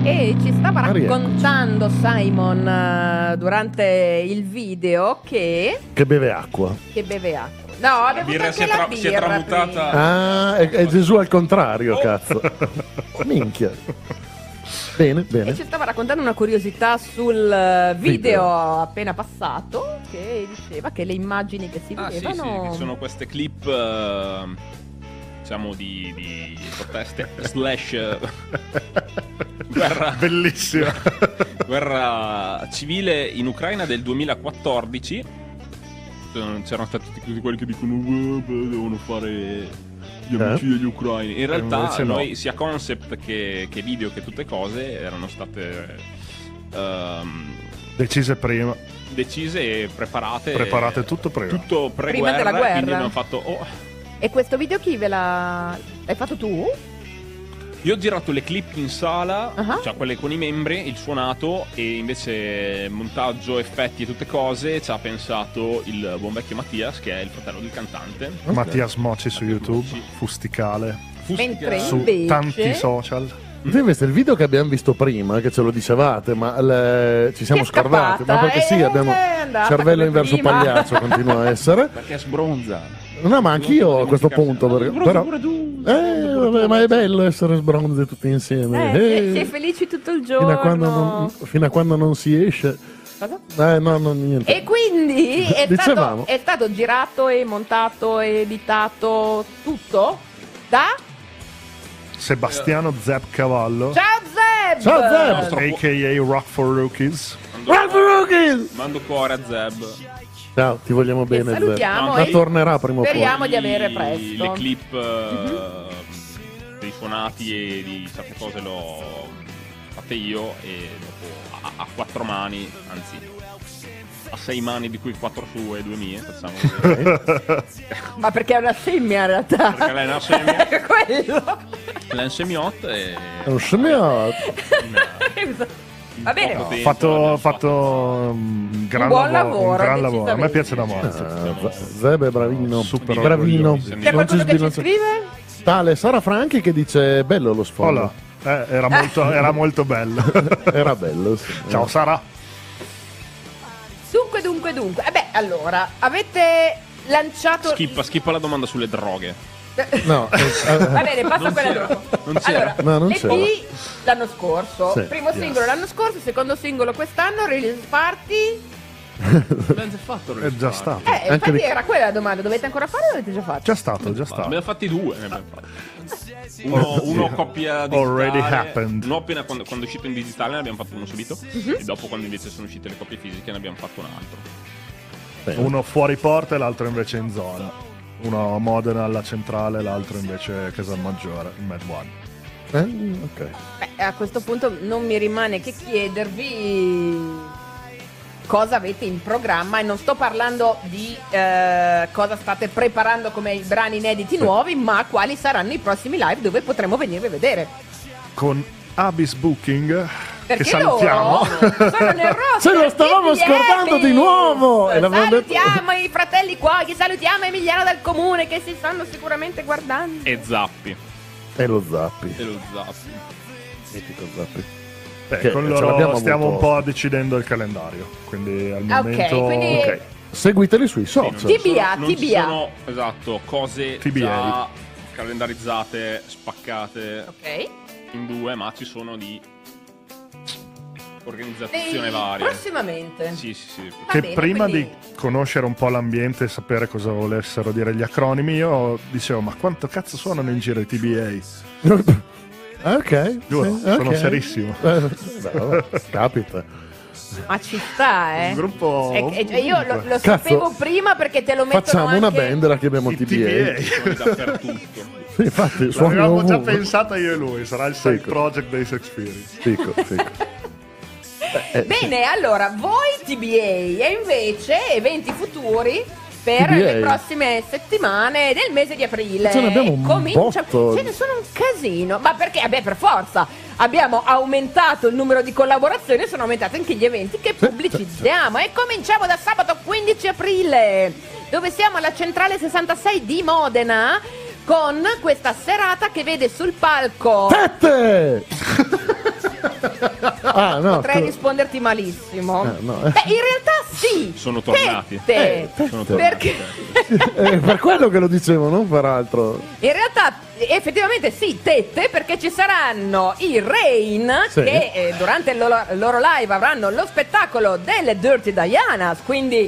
E ci stava raccontando Simon durante il video che beve acqua. No, abbiamo birra anche la birra si è tramutata. Ah, è Gesù al contrario, cazzo. Minchia. Bene. E ci stava raccontando una curiosità sul video appena passato, che diceva che le immagini che si vedevano... Sì, che sono queste clip, diciamo, di proteste / guerra... Bellissima. Guerra civile in Ucraina del 2014. C'erano stati tutti quelli che dicono devono fare gli omicidi agli ucraini. In realtà noi sia concept che video che tutte cose erano state decise prima. Decise e preparate tutto prima. Tutto prima della guerra. Quindi abbiamo fatto E questo video chi ve l'hai fatto tu? Io ho girato le clip in sala, cioè quelle con i membri, il suonato, e invece montaggio, effetti e tutte cose ci ha pensato il buon vecchio Mattias, che è il fratello del cantante. Mattias Moci su YouTube, Fusticale. Mentre Su invece... tanti social. Questo è il video che abbiamo visto prima, che ce lo dicevate, ma ci siamo scordati. Ma perché sì, abbiamo cervello inverso prima. pagliaccio, continua a essere. Perché sbronza. No, ma anch'io a questo punto. Però, vabbè, ma è bello essere sbronzi tutti insieme. Si è felici tutto il giorno. Fino a quando non si esce. Cosa? No, niente. E quindi è Dicevamo. stato girato e montato e editato tutto da Sebastiano Zeb Cavallo, Ciao Zeb! a.k.a. Rock for Rookies. Mando cuore a Zeb. Ciao, ti vogliamo bene. Salutiamo Ma e tornerà prima o poi. speriamo di avere presto. Le clip dei suonati e di certe cose l'ho fatte io, e dopo a 4 mani, anzi a 6 mani, di cui 4 sue e 2 mie, facciamo così. Ma perché è una scimmia in realtà? Perché lei è una scimmia. È quello. Lei è un scemmiotto e... È un scemmiotto. Va bene. Fatto un gran buon lavoro. Un gran lavoro. A me decisamente. piace da morte. Zeb è bravino. Super bravino. orgoglioso. C'è qualcuno che ci scrive? Tale Sara Franchi che dice bello lo sfondo. Era molto bello. Era bello. Sì. Ciao Sara. Dunque. Allora, avete lanciato... Skippa la domanda sulle droghe. No, Va bene, passa quella dopo. Non c'era. Allora, No, non EP c'era. l'anno scorso, Sì. primo singolo l'anno scorso, secondo singolo quest'anno, release party. L'abbiamo già fatto. È già stato. Anche Infatti di- era quella la domanda, dovete ancora fare o l'avete già fatto? Già stato. Abbiamo fatti 2. Ne abbiamo fatti. Uno coppia digitale. Already happened. Uno appena quando è uscito in digitale ne abbiamo fatto uno subito. E dopo, quando invece sono uscite le coppie fisiche, ne abbiamo fatto un altro. Uno fuori porta e l'altro invece in zona. Uno a Modena alla centrale, l'altro invece Casalmaggiore, il Med One. ok. Beh, a questo punto non mi rimane che chiedervi cosa avete in programma, e non sto parlando di cosa state preparando come brani inediti nuovi, ma quali saranno i prossimi live dove potremo venirvi a vedere. Con Abyss Booking, Perché che salutiamo. loro sono nel roster. Ce lo stavamo TBM. scordando di nuovo! E l'avevamo Salutiamo i fratelli qua, che salutiamo Emiliano dal Comune, che si stanno sicuramente guardando. E Zappi. E lo Zappi. E lo Zappi. Mitico Zappi. Beh, con ce loro l'abbiamo stiamo avuto. un po' decidendo il calendario. Quindi al Ok, momento. quindi- Ok. Seguiteli sui social. TBA. Non ci sono, esatto, cose TBA. già calendarizzate, spaccate Ok. in 2, ma ci sono di organizzazione varia. Prossimamente. Sì. Va Che bene, prima quindi- di conoscere un po' l'ambiente e sapere cosa volessero dire gli acronimi, io dicevo: ma quanto cazzo suonano in giro i TBA? Ok. Giuro, sì, sono ok. serissimo. Bravo, capita. Ma ci sta, Un gruppo. Io lo Cazzo. sapevo prima perché te lo mettono Facciamo anche... una band, la chiamiamo I TBA. Sono dappertutto. Infatti, suoni L'avevamo già ovunque. pensata io e lui, sarà il side Fico. project dei Sex Experience. Fico. Bene, allora, voi TBA e invece eventi futuri per TBA. le prossime settimane del mese di aprile. Ce ne abbiamo un botto. Ce ne sono un casino, ma perché? Vabbè, per forza. Abbiamo aumentato il numero di collaborazioni e sono aumentati anche gli eventi che pubblicizziamo. E cominciamo da sabato 15 aprile, dove siamo alla Centrale 66 di Modena, con questa serata che vede sul palco Tette! No, Potrei risponderti malissimo. no. Beh, in realtà sì. Sono tornati. Perché Sono tornati. Per quello che lo dicevo, non per altro. in realtà effettivamente sì, tette, perché ci saranno i Rain Sì. che durante il loro live avranno lo spettacolo delle Dirty Dianas, quindi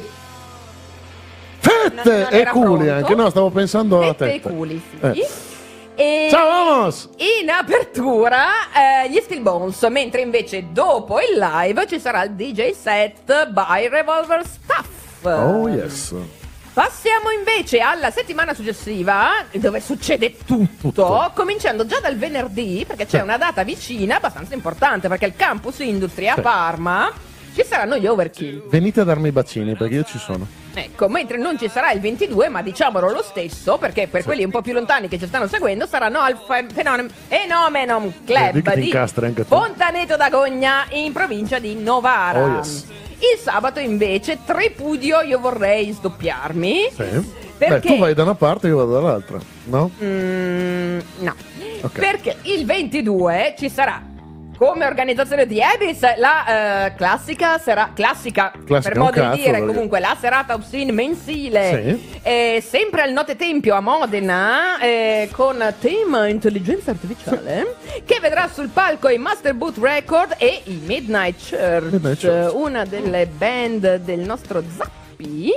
Tette non e era culi pronto. anche. No, stavo pensando alla tette e tette. culi, sì. E Ciao, vamos! in apertura gli Steel Bones, mentre invece dopo il live ci sarà il DJ set by Revolver Stuff. Oh yes. Passiamo invece alla settimana successiva, dove succede tutto. Cominciando già dal venerdì, perché c'è una data vicina abbastanza importante, perché il Campus Industry a Parma ci saranno gli Overkill. Venite a darmi i bacini perché io ci sono. Ecco, mentre non ci sarà il 22, ma diciamolo lo stesso, perché per quelli un po' più lontani che ci stanno seguendo saranno al Phenomenon Club Vedi che ti di incastri anche tu. Fontaneto d'Agogna in provincia di Novara. Oh, yes. Il sabato invece Tripudio io vorrei sdoppiarmi. Sì. Perché? Beh, tu vai da una parte e io vado dall'altra, no? No. Ok. Perché il 22 ci sarà come organizzazione di Abyss la classica per un modo cazzo, di dire, perché- comunque la serata obscene mensile, sempre al Note Tempio a Modena, con tema intelligenza artificiale, che vedrà sul palco i Master Boot Record e i Midnight Church, una delle band del nostro Zappi.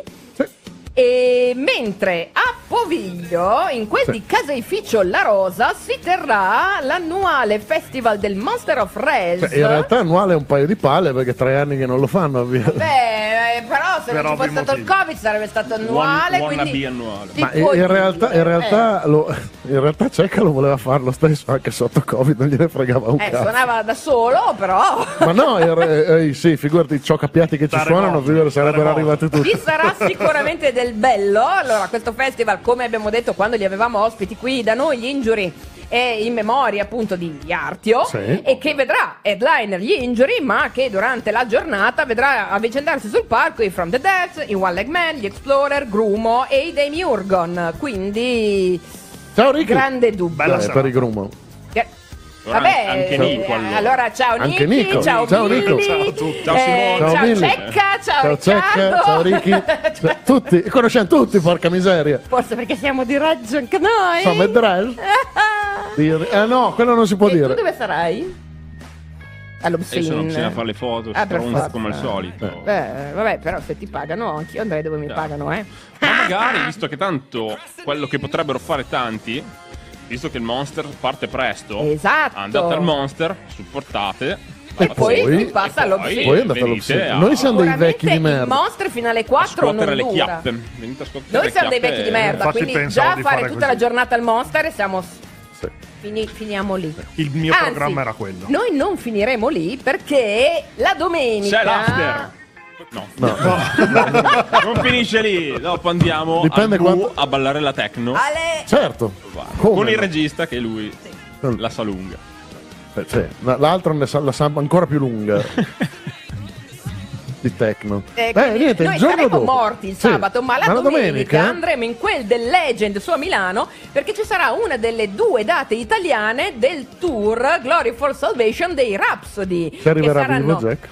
E mentre a Poviglio, in quel di Caseificio La Rosa, si terrà l'annuale festival del Monster of Res. Cioè, in realtà annuale è un paio di palle perché 3 anni che non lo fanno. Beh, però se Per non ci fosse ovvi stato il motivi. Covid sarebbe stato annuale. Wannabe quindi annuale. si Ma può in dire. realtà Cecca lo voleva fare lo stesso anche sotto Covid, non gliene fregava un cazzo. Suonava da solo, però. Ma no, sì, figurati i cioccapiatti che ci Da suonano, remoto, figurati, da sarebbero remoto. arrivati tutti. Ci sarà sicuramente del bello. Allora, questo festival, come abbiamo detto quando li avevamo ospiti qui da noi, gli Injury, è in memoria appunto di Artio, Sì. e che vedrà headliner gli Injury, ma che durante la giornata vedrà avvicendarsi sul palco i From the Dead, i One Leg Man, gli Explorer, Grumo e i Demiurgon. Quindi Ciao Ricky. grande dubbio. Bella Per i Grumo. Che- Allora, Vabbè, anche Nico, allora ciao Anche Nicky, Nico. ciao Ciao, Billy, Nico. Ciao a tutti. Ciao Simone. Ciao, ciao Billy. Cecca, ciao Ciao Cecca, Riccardo. ciao Ricky. Cioè, tutti, conosciamo tutti, porca miseria. Forse perché siamo di Reggio anche noi. Insomma, è Drell. No, quello non si può E tu dire. dove sarai? E sono All'Obscene. bisogna fare le foto, Ah, per stronzo forza. come al solito. Vabbè, però se ti pagano, anch'io andrei dove mi pagano, eh. Ma magari, visto che tanto quello che potrebbero fare tanti, visto che il Monster parte presto, Esatto. andate al Monster, supportate. E poi poi- si passa all'Obscene. Poi andate venite all'Obscene. a Noi siamo dei Sicuramente vecchi di merda. il Monster fino alle 4 non scuotere le dura. chiappe. Venite a scuotere Noi le siamo dei chiappe. vecchi di merda, Infatti quindi pensavo già di fare fare tutta così. la giornata al Monster e siamo Sì. finiamo lì. Il mio Anzi, programma era quello. Noi non finiremo lì perché la domenica C'è l'after. No, No. non finisce lì. Dopo andiamo Dipende al Blu quanto- a ballare la techno. Ale Certo. Con Come il no? regista che lui la sa lunga. Sì. L'altro la sa ancora più lunga. Di techno. quindi Niente, noi il giorno saremo dopo. morti il Sì. sabato, ma la domenica andremo in quel del Legend su a Milano, perché ci sarà una delle 2 date italiane del tour Glory for Salvation dei Rhapsody. Ci arriverà che saranno vivo Jack?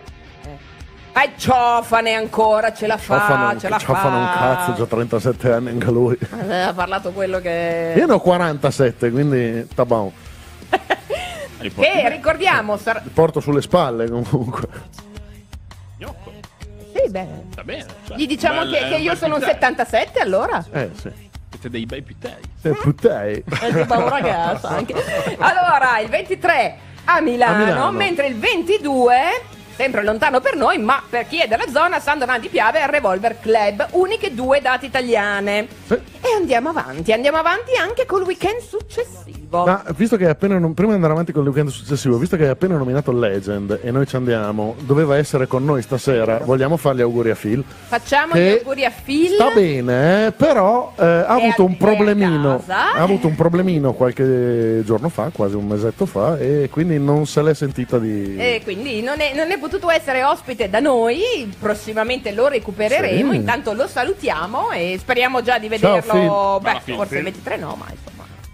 Ciofane ancora, ce la fa, ce la Ciofano un cazzo, già 37 anni anche lui. Ha parlato quello che... Io ne ho 47, quindi sta buono. Che ricordiamo sarà... Li porto sulle spalle comunque. Gnocco. Sì, beh. Va bene. Cioè, Gli diciamo che io sono un 77 allora? Sì. Siete dei bei pitei. Puttei. Tipo un ragazzo anche. Allora, il 23 a Milano, mentre il 22, sempre lontano per noi, ma per chi è della zona, San Donà di Piave al Revolver Club, uniche 2 date italiane. Sì. E andiamo avanti anche col weekend successivo. Ma visto che prima di andare avanti con il weekend successivo, visto che hai appena nominato Legend e noi ci andiamo, doveva essere con noi stasera, vogliamo fare gli auguri a Phil. Facciamo gli Che auguri a Phil. Sta bene, però ha avuto un è a problemino. casa. Ha avuto un problemino qualche giorno fa, quasi un mesetto fa, e quindi non se l'è sentita di. E quindi non è potuto essere ospite da noi, prossimamente lo recupereremo, Sì. intanto lo salutiamo e speriamo già di Ciao, vederlo, Phil. beh, Phil. forse il Phil. 23 no, ma insomma.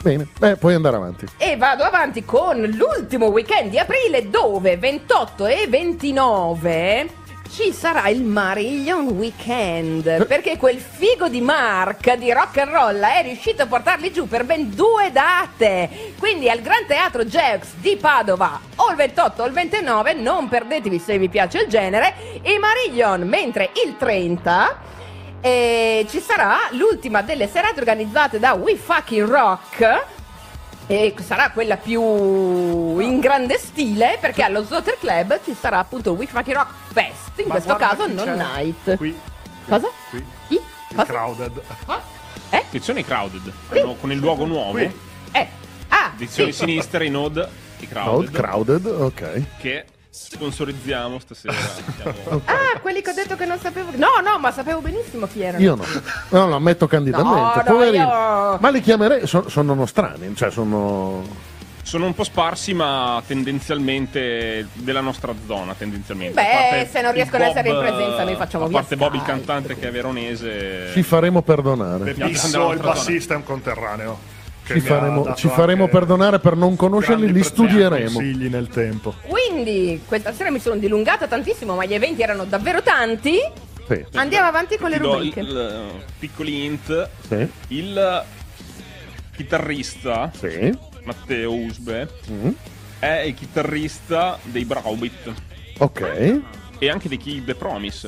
Bene, puoi andare avanti. E vado avanti con l'ultimo weekend di aprile, dove 28 e 29 ci sarà il Marillion Weekend, perché quel figo di Mark di Rock and Roll è riuscito a portarli giù per ben 2 date, quindi al Gran Teatro Jeux di Padova o il 28 o il 29, non perdetevi se vi piace il genere, i Marillion, mentre il 30 ci sarà l'ultima delle serate organizzate da We Fucking Rock, e sarà quella più in grande stile, perché allo Zotter Club ci sarà appunto il We Fucking Rock Fest, in questo caso non night. Qui. Cosa? Qui. Chi? Il Cosa? Crowded. Edizione Crowded, con il luogo nuovo. Qui. Edizione sì. sinistra i Node, i Crowded, Crowded, ok. che sponsorizziamo stasera. Ah, quelli che ho detto che non sapevo. No, ma sapevo benissimo chi erano. Io no, lo ammetto candidamente. No, poverini. io- Ma li chiamerei, sono nostrani, cioè sono... Sono un po' sparsi, ma tendenzialmente della nostra zona, tendenzialmente. Beh, A parte se non il riescono a essere in Bob, presenza, noi facciamo a via parte Bob il Skype. cantante che è veronese. Ci faremo perdonare. Pisso, il bassista è un conterraneo. che Ci mi ha dato faremo anche perdonare per non conoscerli, grandi li studieremo. consigli nel tempo. Quindi, questa sera mi sono dilungata tantissimo, ma gli eventi erano davvero tanti. Sì, Andiamo avanti con le Ti do rubriche. piccoli hint. sì, Il chitarrista sì. Matteo Usbe Mm. è il chitarrista dei Browbeat Ok. e anche dei Kill the Promise.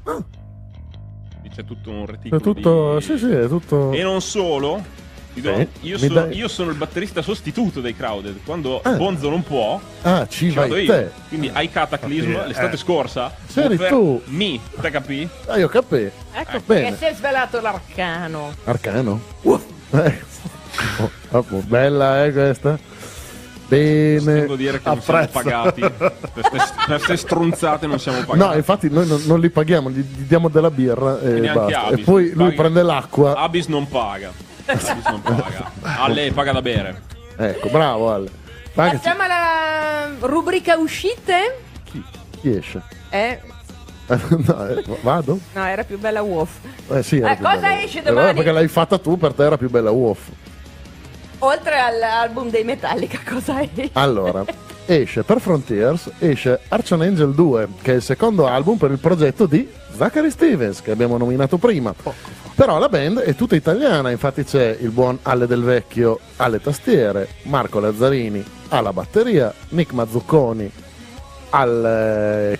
C'è tutto un È reticolo tutto... di... Sì, sì, è tutto... E non solo, ti do- Sì. io, Mi sono, dai- io sono il batterista sostituto dei Crowded. Quando Ah. Bonzo non può, Ah, ci ci vado vai io. te. Quindi hai Cataclysm l'estate scorsa. C'eri per tu. Te capì? Ah, io capì. Ecco Bene. perché si è svelato l'arcano. Arcano. Bella, questa. Bene. Devo dire che non siamo Apprezzo. pagati. Per queste stronzate non siamo pagati. No, infatti noi non li paghiamo, gli diamo della birra e neanche basta. Abis. E poi lui Paghi- prende l'acqua. Abis non paga. Abis non paga. Alle paga da bere. Ecco, bravo Ale. Pagaci. Passiamo alla rubrica uscite. Chi esce? No, vado? No, era più bella Wolf. Sì, era più cosa bella. esce domani? Perché l'hai fatta tu, per te era più bella Wolf. Oltre all'album dei Metallica, cosa è? Allora, esce per Frontiers, esce Archangel 2, che è il secondo album per il progetto di Zachary Stevens, che abbiamo nominato prima. Però la band è tutta italiana, infatti c'è il buon Ale Del Vecchio alle tastiere, Marco Lazzarini alla batteria, Nick Mazzucconi al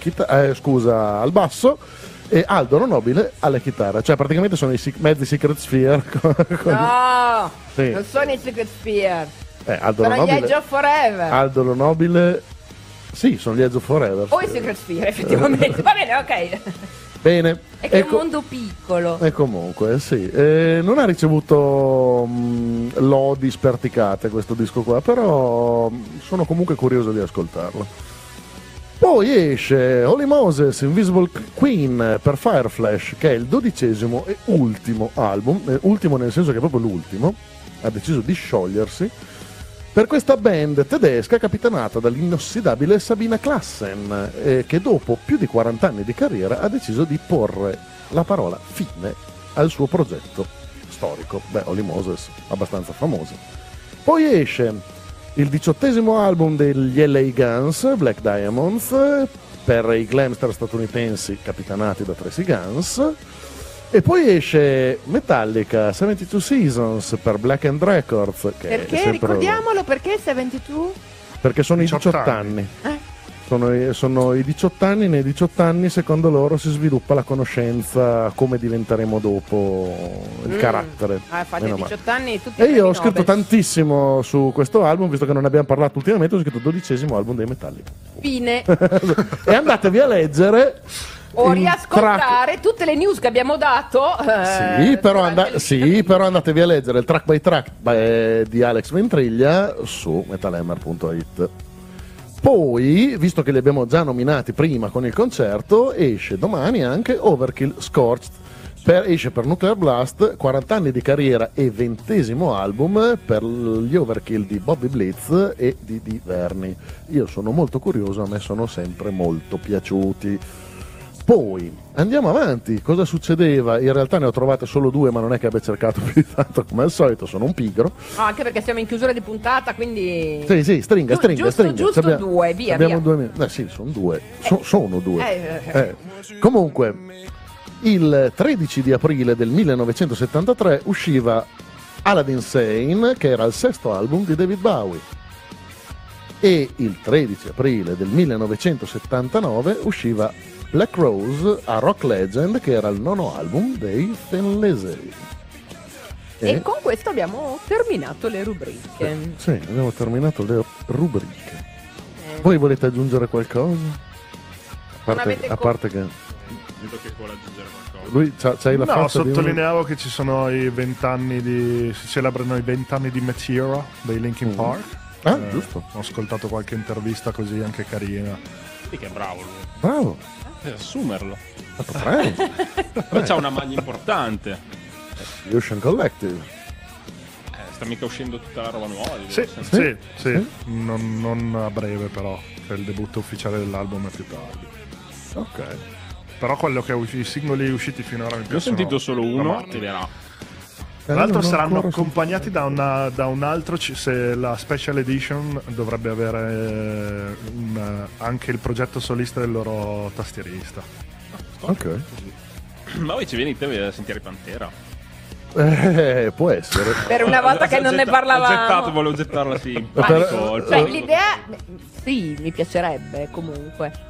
basso e Aldo Nobile alle chitarre. Cioè praticamente sono i mezzi Secret Sphere. No, Sì. non sono i Secret Sphere. Aldo Sono gli Nobile. Edge of Forever. Aldo Nobile. Sì, sono gli Edge of Forever. O i Secret Sphere, effettivamente. Va bene, ok. Bene. È che è Ecco- un mondo piccolo. E comunque, sì, non ha ricevuto lodi sperticate questo disco qua, però sono comunque curioso di ascoltarlo. Poi esce Holy Moses Invisible Queen per Fireflash, che è il 12° e ultimo album, ultimo nel senso che è proprio l'ultimo, ha deciso di sciogliersi, per questa band tedesca capitanata dall'inossidabile Sabina Klassen, che dopo più di 40 anni di carriera ha deciso di porre la parola fine al suo progetto storico. Beh, Holy Moses, abbastanza famosi. Poi esce il 18° album degli LA Guns, Black Diamonds, per i glamster statunitensi capitanati da Tracy Guns. E poi esce Metallica 72 Seasons per Black End Records. Che è Perché? sempre- Ricordiamolo, perché 72? Perché sono i 18 18 anni. anni. Sono i 18 anni, nei 18 anni secondo loro si sviluppa la conoscenza, come diventeremo dopo, il carattere. Fate Meno male. 18 anni tutti E io ho premi scritto Nobel. tantissimo su questo album, visto che non ne abbiamo parlato ultimamente, ho scritto 12° album dei Metallica. Fine. E andatevi a leggere O il riascoltare tutte le news che abbiamo dato. Sì, però, durante il- però andatevi a leggere il track by track di Alex Ventriglia su metalhammer.it. Poi, visto che li abbiamo già nominati prima con il concerto, esce domani anche Overkill Scorched. Esce per Nuclear Blast, 40 anni di carriera e 20° album per gli Overkill di Bobby Blitz e di Verni. Io sono molto curioso, a me sono sempre molto piaciuti. Poi andiamo avanti. Cosa succedeva? In realtà ne ho trovate solo 2, ma non è che abbia cercato più di tanto come al solito, sono un pigro. No, anche perché siamo in chiusura di puntata, quindi... Sì, stringa. Giusto 2, via. Abbiamo 2 minuti. Sì, sono 2. Sono 2. Comunque, il 13 di aprile del 1973 usciva Aladdin Sane, che era il 6º album di David Bowie. E il 13 aprile del 1979 usciva Black Rose a Rock Legend, che era il 9º album dei Thin Lizzy. E con questo abbiamo terminato le rubriche. Sì, abbiamo terminato le rubriche. Voi volete aggiungere qualcosa? A parte che... Vedo che vuole aggiungere qualcosa. Lui c'hai la faccia sottolineavo che ci sono i 20 anni si celebrano i 20 anni di Meteora dei Linkin Park. Giusto. Ho ascoltato qualche intervista così, anche carina. Sì, che è bravo lui. Bravo. Assumerlo. Potrei. Poi c'ha una maglia importante. The Ocean Collective. Sta mica uscendo tutta la roba nuova. Sì. Non a breve, però. Che il debutto ufficiale dell'album è più tardi. Ok. Però quello che i singoli usciti finora mi piacciono. Io ho sentito solo uno ed era... Tra l'altro saranno accompagnati da un altro, se la Special Edition dovrebbe avere anche il progetto solista del loro tastierista. Ok. Ma voi ci venite a sentire Pantera? Può essere. Per una volta che non ne parlavamo. Volevo gettarla sì. Cioè, l'idea... Sì, mi piacerebbe comunque.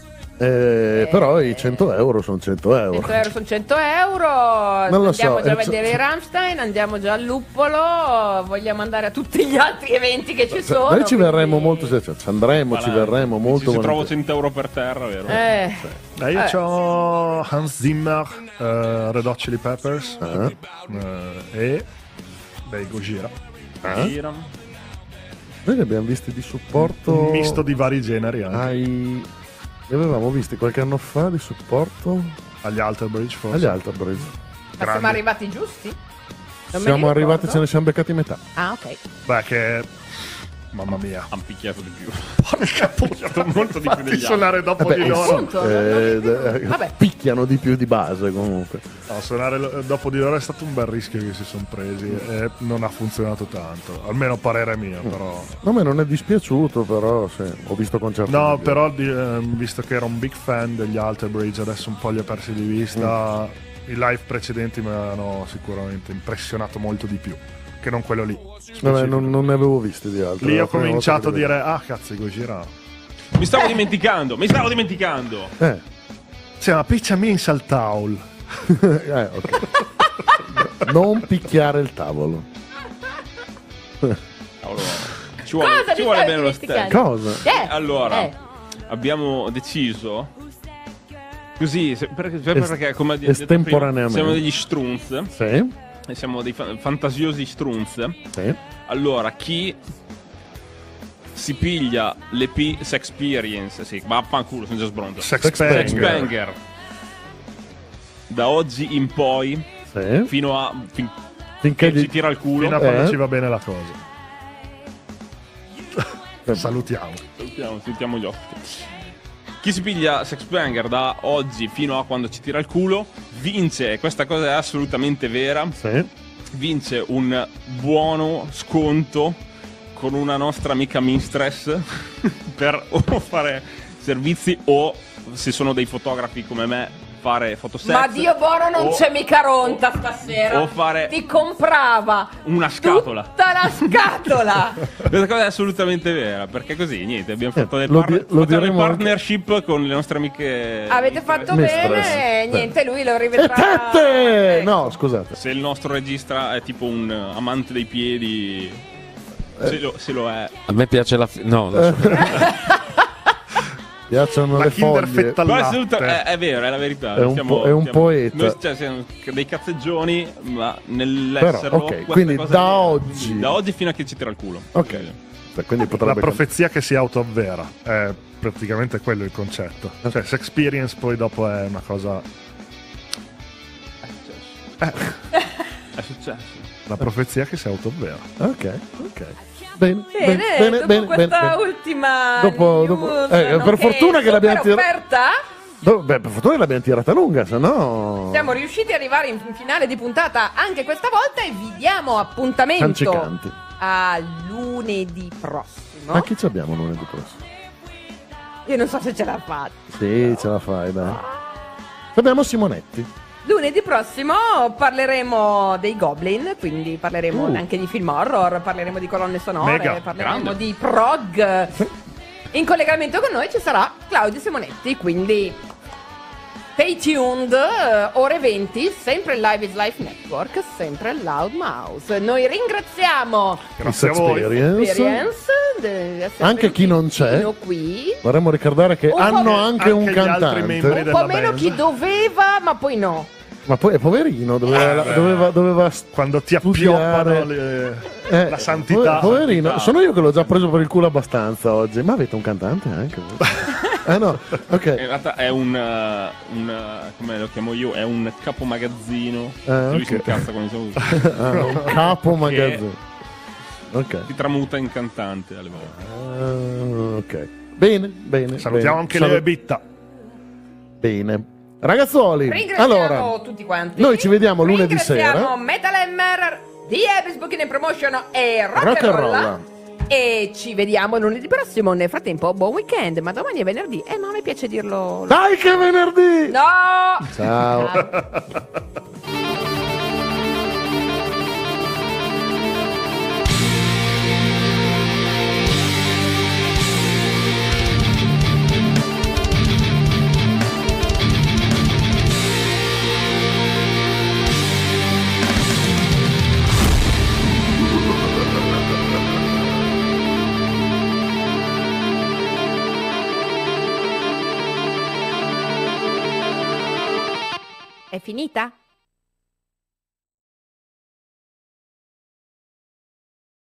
Però i 100 euro sono 100 euro. 100 euro sono 100 euro. Andiamo già a vedere i Rammstein, andiamo già al Luppolo, vogliamo andare a tutti gli altri eventi che ci sono. Noi ci verremo molto, ci andremo, ci verremo molto. Se trovo 100 euro per terra, vero? Io ho Hans Zimmer, Red Hot Chili Peppers e Gojira. Noi li abbiamo visti di supporto. Un misto di vari generi anche. Li avevamo visti qualche anno fa di supporto agli Alter Bridge, forse. Agli Alter Bridge. Ma siamo arrivati giusti? Siamo arrivati, ce ne siamo beccati metà. Ah, ok. Beh, che... Mamma mia. Han picchiato di più. Porca puttana, molto di più degli suonare dopo di loro. Picchiano di più di base comunque. No, suonare dopo di loro è stato un bel rischio che si sono presi e non ha funzionato tanto. Almeno parere mio, però. No, a me non è dispiaciuto, però sì, ho visto concerti. No, però visto che ero un big fan degli Alter Bridge, adesso un po' li ho persi di vista. I live precedenti mi hanno sicuramente impressionato molto di più che non quello lì. Vabbè, non ne avevo visti di altri. Lì ho cominciato a dire cazzo, Gojira. Mi stavo dimenticando. C'è una picciami in saltaul. Ok. Non picchiare il tavolo. Ci vuole bene lo stesso. Cosa? Allora, abbiamo deciso così perché come estemporaneamente siamo degli strunz. Sì. Siamo dei fantasiosi strunz. Sì. Allora, chi si piglia l'EP Sexperience, sì, vaffanculo, sono già sbronzo. Sexbanger. Da oggi in poi, sì, finché ci tira il culo. Fino a quando ci va bene la cosa. Salutiamo gli ospiti. Chi si piglia Sexbanger da oggi fino a quando ci tira il culo vince, questa cosa è assolutamente vera, sì, vince un buono sconto con una nostra amica mistress per o fare servizi o, se sono dei fotografi come me, fare fotoset. Ma Dio buono, non c'è mica Ronta stasera. O fare... Ti comprava una scatola. Tutta la scatola. Questa cosa è assolutamente vera, perché così, niente, abbiamo fatto lo delle partnership con le nostre amiche. Avete fatto bene, niente, lui lo rivedrà. No, scusate. Se il nostro regista è tipo un amante dei piedi, se lo è. A me piace no, piacciono le foglie. È vero, è la verità. È un poeta. Noi siamo dei cazzeggioni, ma nell'esserlo. Ok, quindi da oggi fino a che ci tira il culo. Ok. Quindi la profezia che si autoavvera è praticamente quello il concetto. Cioè, Sexperience poi dopo è una cosa. È successo. La profezia che si autoavvera. Ok. Bene, dopo questa ultima per fortuna che l'abbiamo offerta Beh, per fortuna l'abbiamo tirata lunga, se no... Siamo riusciti ad arrivare in finale di puntata anche questa volta e vi diamo appuntamento Cancicanti. a lunedì prossimo. Ma chi ci abbiamo lunedì prossimo? Io non so se ce l'ha fatta. Sì, ce la fai, dai. Abbiamo Simonetti. Lunedì prossimo parleremo dei Goblin, quindi parleremo anche di film horror, parleremo di colonne sonore, Mega, parleremo grande. di prog. In collegamento con noi ci sarà Claudio Simonetti, quindi stay tuned, ore 20, sempre il Live is Life Network, sempre il Loud Mouse. Noi ringraziamo Grazie a voi. Experience di essere Anche chi non venuti c'è. fino qui. Vorremmo ricordare che Un po' hanno anche un gli altri cantante. membri Un po' della meno band. chi doveva, ma poi no. Ma poi è poverino, doveva Quando ti studiare. appioppano la santità. Poverino, sono io che l'ho già preso per il culo abbastanza oggi. Ma avete un cantante anche voi? No, ok. In realtà è un come lo chiamo io, è un capo magazzino. Lui ok. si incazza quando sono Un capo magazzino. Ok. si tramuta in cantante alle volte. Ok. Bene. Salutiamo anche Leo e Bitta. Bene. Ragazzuoli, Ringraziamo allora, tutti quanti. noi ci vediamo lunedì Ringraziamo sera. Metal Hammer, The Abyss Booking and Promotion e Rock Rock and and Roll. Roll. E ci vediamo lunedì prossimo. Nel frattempo, buon weekend. Ma domani è venerdì. No, mi piace dirlo. Dai che è venerdì! No! Ciao. È finita?